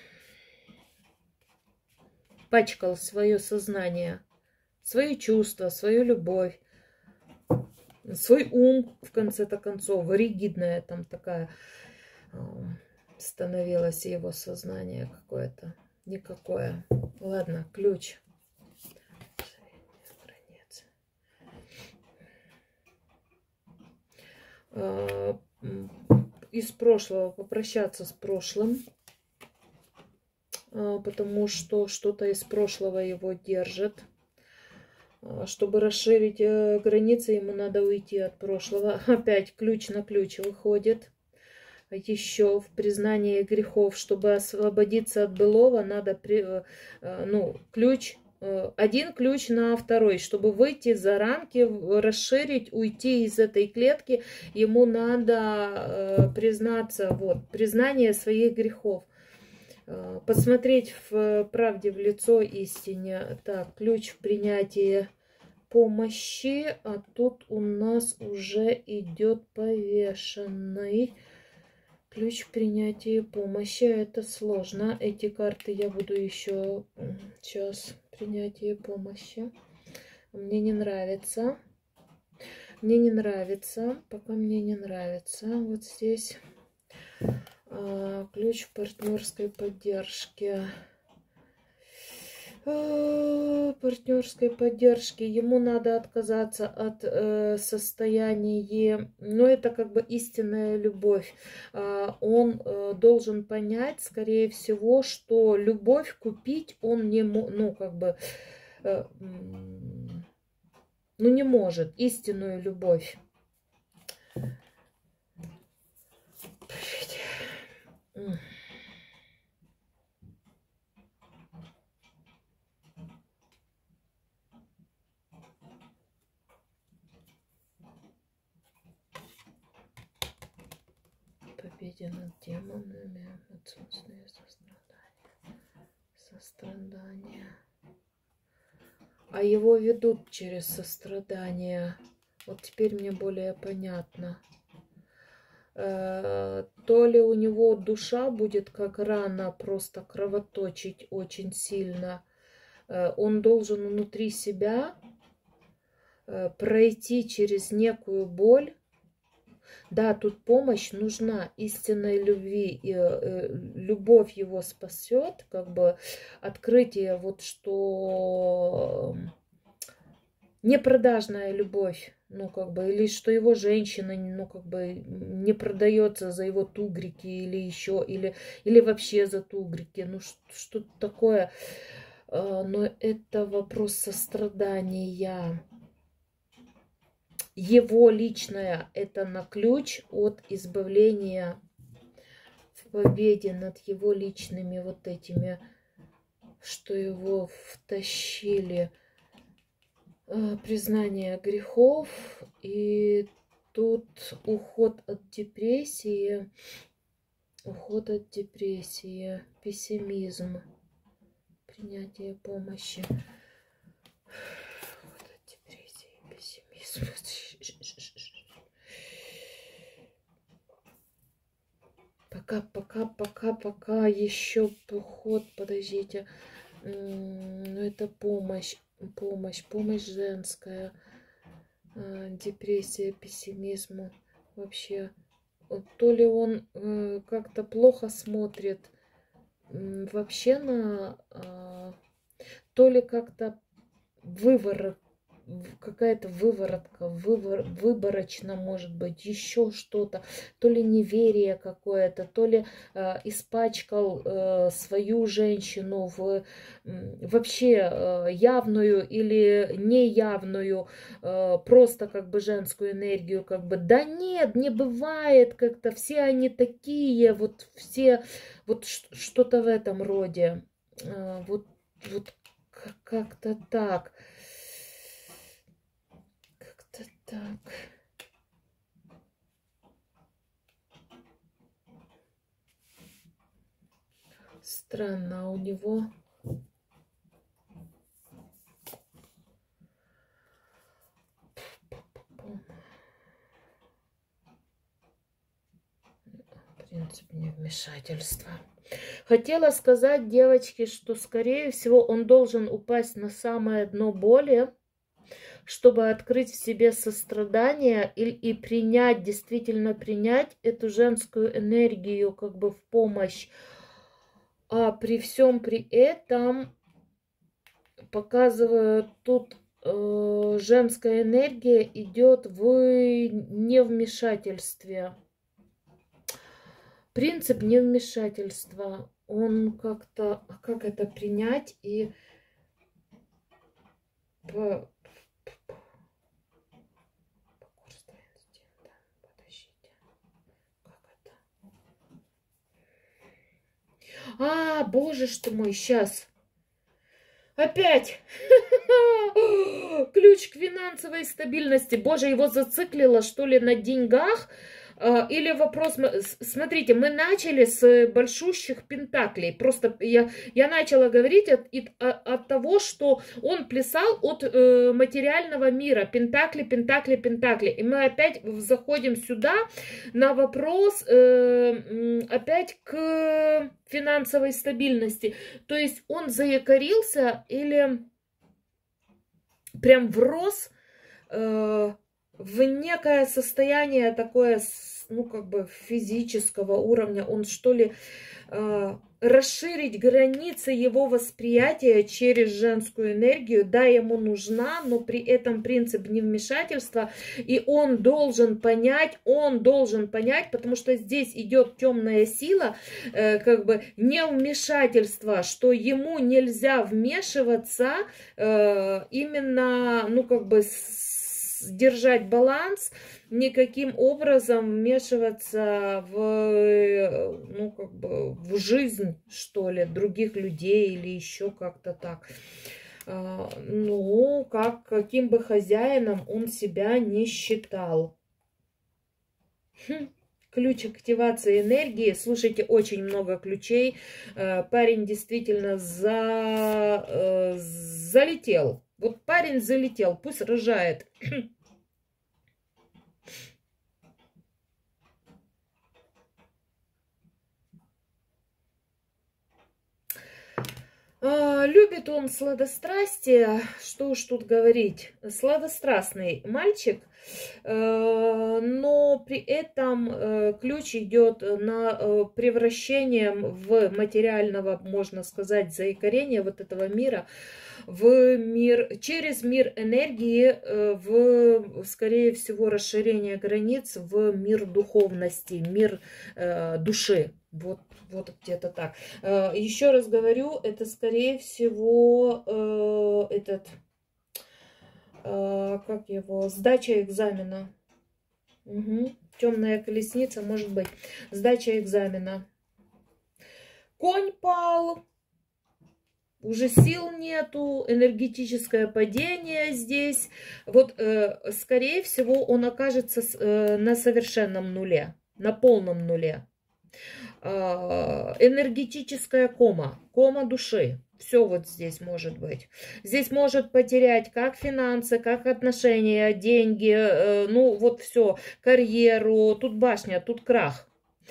Пачкал свое сознание, свои чувства, свою любовь. Свой ум, в конце-то концов, ригидная там такая становилось его сознание какое-то. Никакое. Ладно, ключ. Из прошлого попрощаться с прошлым, потому что что-то из прошлого его держит. Чтобы расширить границы, ему надо уйти от прошлого. Опять ключ на ключ выходит. Еще в признании грехов, чтобы освободиться от былого, надо ну, ключ, один ключ на второй. Чтобы выйти за рамки, расширить, уйти из этой клетки, ему надо признаться, вот, признание своих грехов. Посмотреть в правде в лицо истине. Так, ключ в принятии помощи. А тут у нас уже идет повешенный. Ключ в принятии помощи. Это сложно. Эти карты я буду еще сейчас. Принятие помощи. Мне не нравится. Мне не нравится. Пока мне не нравится. Вот здесь. Ключ партнерской поддержки. Партнерской поддержки. Ему надо отказаться от э, состояния. Но это как бы истинная любовь. Э, он э, должен понять, скорее всего, что любовь купить он не может. Ну, как бы. Э, ну, не может. Истинную любовь. Победе над демонами, отсутствие сострадания. Сострадание. А его ведут через сострадание. Вот теперь мне более понятно. То ли у него душа будет как рана просто кровоточить очень сильно. Он должен внутри себя пройти через некую боль. Да, тут помощь нужна истинной любви. И любовь его спасет. Как бы открытие, вот что непродажная любовь. Ну, как бы, или что его женщина, ну, как бы, не продается за его тугрики, или еще, или, или вообще за тугрики, ну, что-то такое. Но это вопрос сострадания. Его личное, это на ключ от избавления в победе над его личными вот этими что его втащили э, признание грехов, и тут уход от депрессии, уход от депрессии, пессимизм, принятие помощи. Уход от депрессии, пессимизм. Пока, пока, пока, пока еще уход, подождите. Ну, это помощь, помощь, помощь женская, депрессия, пессимизму. Вообще, то ли он как-то плохо смотрит вообще на, то ли как-то выворот, какая-то выворотка, вывор, выборочно может быть, еще что-то, то ли неверие какое-то, то ли э, испачкал э, свою женщину в э, вообще э, явную или неявную, э, просто как бы женскую энергию, как бы, да нет, не бывает как-то, все они такие, вот все, вот что-то в этом роде, э, вот, вот как-то так. Так. Странно, а у него принцип невмешательства. Хотела сказать девочке, что скорее всего он должен упасть на самое дно боли, чтобы открыть в себе сострадание и, и принять, действительно принять эту женскую энергию как бы в помощь. А при всем при этом, показываю, тут э, женская энергия идет в невмешательстве. Принцип невмешательства, он как-то, как это принять и по... А, боже ж ты мой, сейчас. Опять. Ключ к финансовой стабильности. Боже, его зациклило, что ли, на деньгах? Или вопрос... Смотрите, мы начали с большущих пентаклей. Просто я, я начала говорить от, от, от того, что он плясал от э, материального мира. Пентакли, пентакли, пентакли. И мы опять заходим сюда на вопрос э, опять к финансовой стабильности. То есть он заякорился или прям врос э, в некое состояние такое, ну, как бы физического уровня. Он, что ли, э, расширить границы его восприятия через женскую энергию. Да, ему нужна, но при этом принцип невмешательства. И он должен понять, он должен понять, потому что здесь идет темная сила, э, как бы невмешательство, что ему нельзя вмешиваться э, именно, ну, как бы держать баланс, никаким образом вмешиваться в, ну, как бы в жизнь, что ли, других людей или еще как-то так. Ну, как, каким бы хозяином он себя не считал. Хм. Ключ активации энергии. Слушайте, очень много ключей. Парень действительно за, залетел. Вот парень залетел, пусть рожает. А, любит он сладострастие, что уж тут говорить, сладострастный мальчик, но при этом ключ идет на превращение в материального, можно сказать, заикарения вот этого мира в мир, через мир энергии, в, скорее всего, расширение границ в мир духовности, мир э, души. Вот, вот где-то так. Э, еще раз говорю, это, скорее всего, э, этот, э, как его, сдача экзамена. Угу. Темная колесница, может быть. Сдача экзамена. Конь пал. Уже сил нету, энергетическое падение здесь. Вот, э, скорее всего, он окажется с, э, на совершенном нуле, на полном нуле. Э, энергетическая кома, кома души. Все вот здесь может быть. Здесь может потерять как финансы, как отношения, деньги, э, ну вот все, карьеру. Тут башня, тут крах.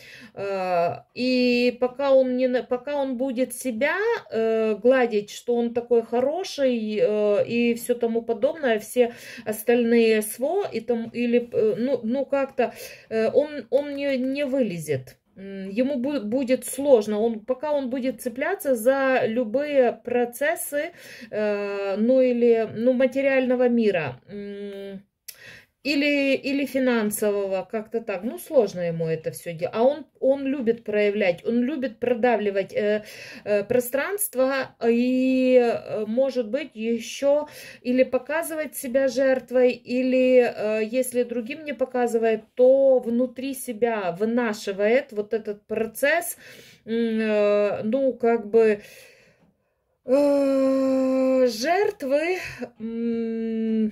И пока он, не, пока он будет себя э, гладить, что он такой хороший э, и все тому подобное, все остальные СВО, и там, или, ну, ну как-то э, он, он не, не вылезет. Ему будет сложно, он, пока он будет цепляться за любые процессы, э, ну или ну, материального мира. Или, или финансового, как-то так. Ну, сложно ему это все делать. А он, он любит проявлять, он любит продавливать э, э, пространство и, э, может быть, еще или показывать себя жертвой, или, э, если другим не показывает, то внутри себя вынашивает вот этот процесс, э, ну, как бы, э, жертвы. Э,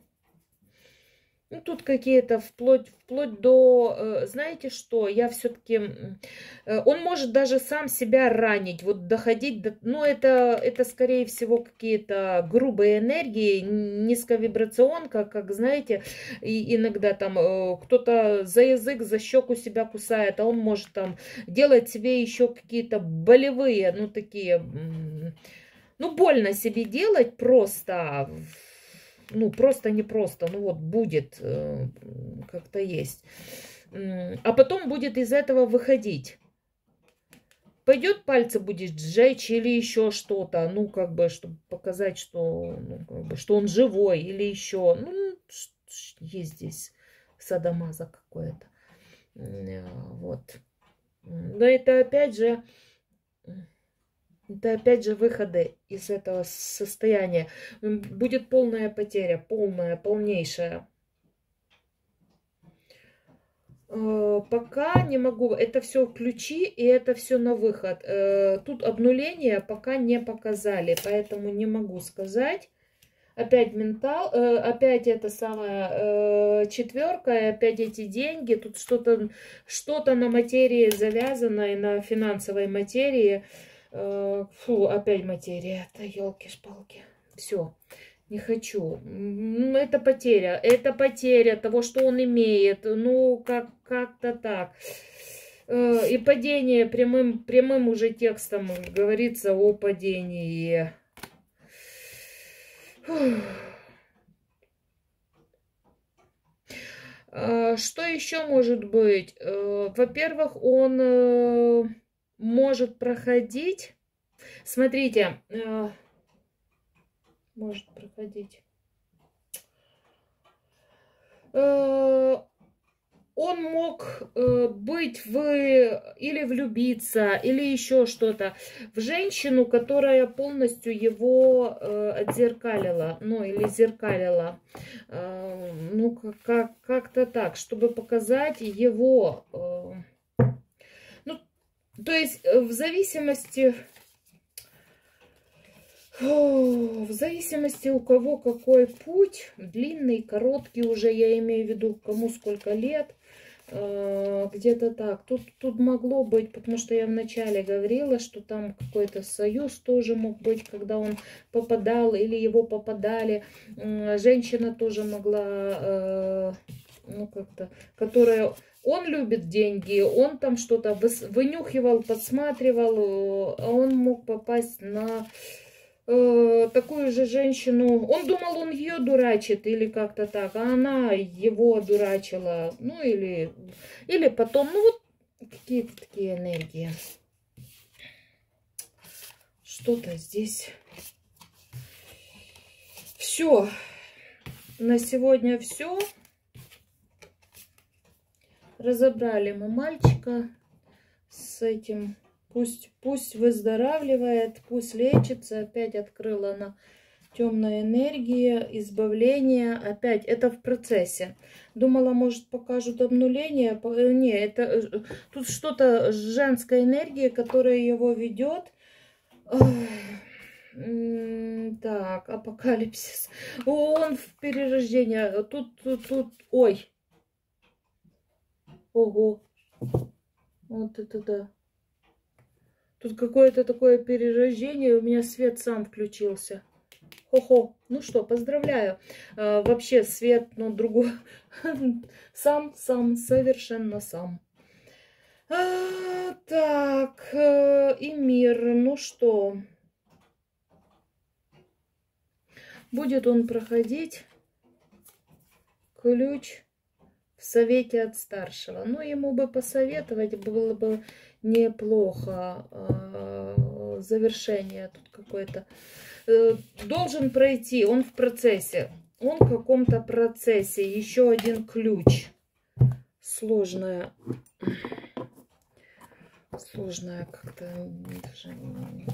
Ну, тут какие-то вплоть, вплоть до, знаете что, я все-таки, он может даже сам себя ранить, вот доходить до, ну, это, это скорее всего какие-то грубые энергии, низковибрационка, как, знаете, и иногда там кто-то за язык, за щеку себя кусает, а он может там делать себе еще какие-то болевые, ну, такие, ну, больно себе делать просто. Ну, просто не просто, ну вот будет, э, как-то есть. А потом будет из этого выходить. Пойдет, пальцы будет сжечь или еще что-то, ну, как бы, чтобы показать, что, ну, как бы, что он живой или еще. Ну, есть здесь садомаза какое-то. Вот. Но это опять же... Это опять же выходы из этого состояния. Будет полная потеря, полная, полнейшая. Пока не могу. Это все ключи и это все на выход. Тут обнуление пока не показали, поэтому не могу сказать. Опять ментал, опять это самая четверка, и опять эти деньги. Тут что-то что-то на материи завязано, и на финансовой материи. Фу, опять материя. Это елки-шпалки. Все, не хочу. Это потеря. Это потеря того, что он имеет. Ну, как, как-то так. И падение прямым, прямым уже текстом говорится о падении. Что еще может быть? Во-первых, он... может проходить, смотрите, э, может проходить, э, он мог э, быть в, или влюбиться, или еще что-то, в женщину, которая полностью его э, отзеркалила, ну, или зеркалила, э, ну, как, как-то так, чтобы показать его... Э, То есть в зависимости, в зависимости у кого какой путь, длинный, короткий уже, я имею в виду, кому сколько лет, где-то так. Тут, тут могло быть, потому что я вначале говорила, что там какой-то союз тоже мог быть, когда он попадал или его попадали. Женщина тоже могла, ну как-то, которая... Он любит деньги, он там что-то вынюхивал, подсматривал, а он мог попасть на э, такую же женщину. Он думал, он ее дурачит или как-то так, а она его дурачила. Ну или, или потом, ну вот какие-то такие энергии. Что-то здесь. Все. На сегодня все. Разобрали мы мальчика с этим. Пусть, пусть выздоравливает, пусть лечится. Опять открыла она темная энергия, избавление. Опять это в процессе. Думала, может, покажут обнуление. Не, это тут что-то женская энергия, которая его ведет. Так, апокалипсис. Он в перерождении. Тут, тут, тут. Ой. Ого. Вот это да. Тут какое-то такое перерождение. У меня свет сам включился. Хо-хо. Ну что, поздравляю. А, вообще свет, ну, другой. Сам, сам, совершенно сам. А, так, и мир. Ну что? Будет он проходить ключ в совете от старшего. Ну, ему бы посоветовать было бы неплохо. А, завершение тут какое-то. Должен пройти, он в процессе. Он в каком-то процессе. Еще один ключ. Сложная. Сложная как-то. Даже не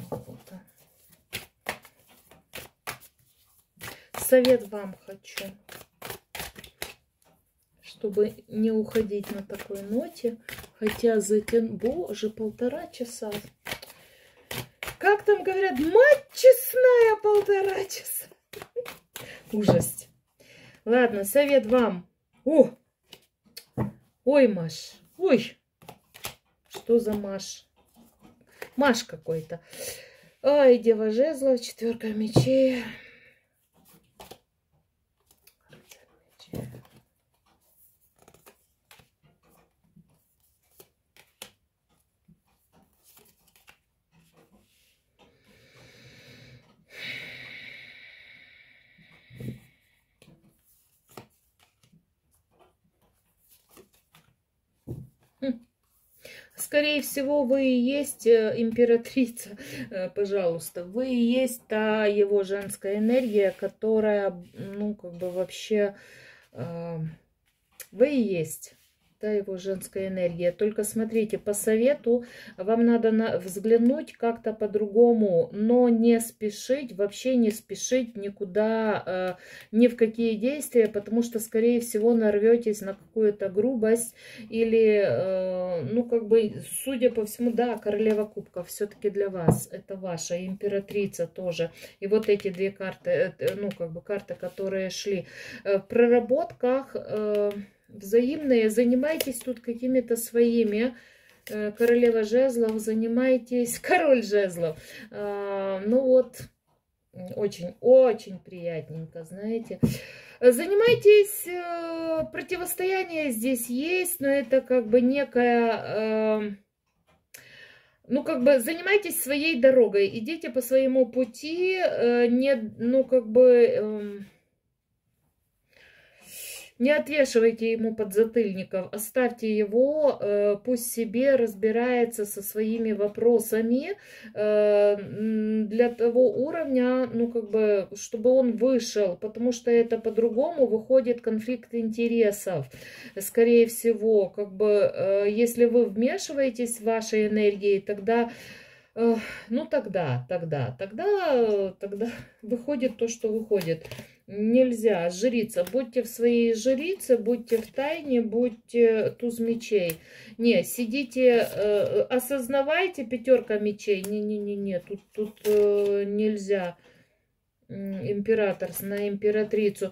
совет вам хочу. Чтобы не уходить на такой ноте. Хотя затяну. Боже, полтора часа. Как там говорят, мать честная, полтора часа. Ужас. Ладно, совет вам. О! Ой, Маш. Ой. Что за Маш? Маш какой-то. Ай, Дева жезлов, четверка мечей. Скорее всего, вы и есть императрица, пожалуйста. Вы и есть та его женская энергия, которая, ну, как бы вообще, э, вы и есть та его женская энергия. Только смотрите, по совету вам надо на, взглянуть как-то по-другому, но не спешить, вообще не спешить никуда, э, ни в какие действия, потому что, скорее всего, нарветесь на какую-то грубость или, э, ну, как бы, судя по всему, да, королева кубков все-таки для вас, это ваша императрица тоже. И вот эти две карты, ну, как бы, карты, которые шли в проработках, э, взаимные, занимайтесь тут какими-то своими. Королева жезлов, занимайтесь, король жезлов. Ну вот, очень-очень приятненько, знаете. Занимайтесь, противостояние здесь есть, но это как бы некая... Ну, как бы, занимайтесь своей дорогой, идите по своему пути, не, ну, как бы... Не отвешивайте ему подзатыльников, оставьте его, э, пусть себе разбирается со своими вопросами э, для того уровня, ну, как бы, чтобы он вышел, потому что это по-другому выходит конфликт интересов. Скорее всего, как бы, э, если вы вмешиваетесь в вашей энергии, тогда... Ну, тогда, тогда, тогда, тогда выходит то, что выходит. Нельзя жриться. Будьте в своей жрице, будьте в тайне, будьте туз мечей. Не, сидите, э, осознавайте пятерка мечей. Не-не-не-не, тут, тут э, нельзя. Император на императрицу.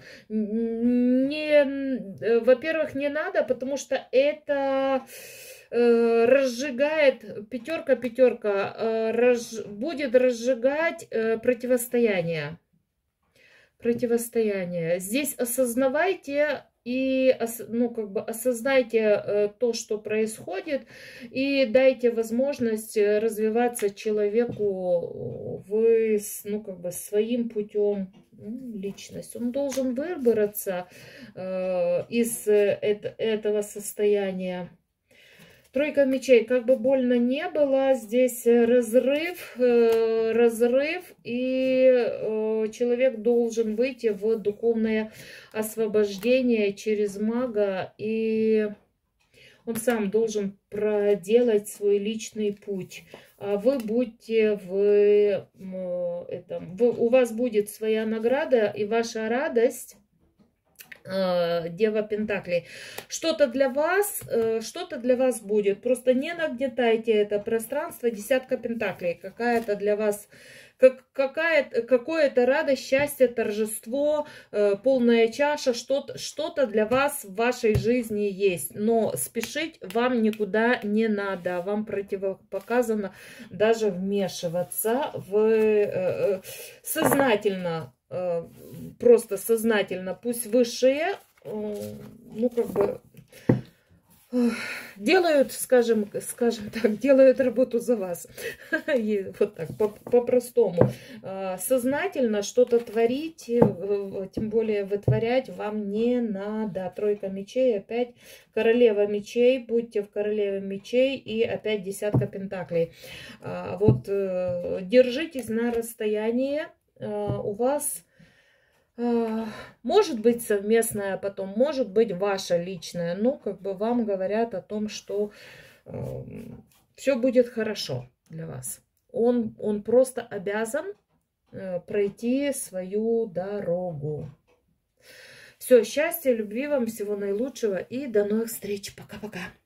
Не, во-первых, не надо, потому что это... разжигает, пятерка, пятерка, разж, будет разжигать э, противостояние. Противостояние. Здесь осознавайте и, ну, как бы осознайте э, то, что происходит, и дайте возможность развиваться человеку вы, ну, как бы своим путем. Личность. Он должен выбраться э, из э, этого состояния. Тройка мечей, как бы больно не было, здесь разрыв, э, разрыв, и э, человек должен выйти в духовное освобождение через мага, и он сам должен проделать свой личный путь. А вы будьте в э, этом, вы, у вас будет своя награда, и ваша радость. Дева Пентаклей. Что-то для вас, что-то для вас будет. Просто не нагнетайте это пространство. Десятка Пентаклей. Какая-то для вас, как, какое-то радость, счастье, торжество, э, полная чаша, что-то что-то для вас в вашей жизни есть. Но спешить вам никуда не надо. Вам противопоказано даже вмешиваться в э, сознательно, э, просто сознательно. Пусть высшие, э, ну как бы... делают, скажем, скажем так, делают работу за вас. И вот так, по-простому. Сознательно что-то творить, тем более вытворять вам не надо. Тройка мечей, опять королева мечей, будьте в королеве мечей и опять десятка пентаклей. Вот держитесь на расстоянии, у вас... может быть совместная, потом может быть ваша личная, но как бы вам говорят о том, что э, все будет хорошо для вас. Он, он просто обязан э, пройти свою дорогу. Все, счастья, любви вам, всего наилучшего и до новых встреч. Пока-пока.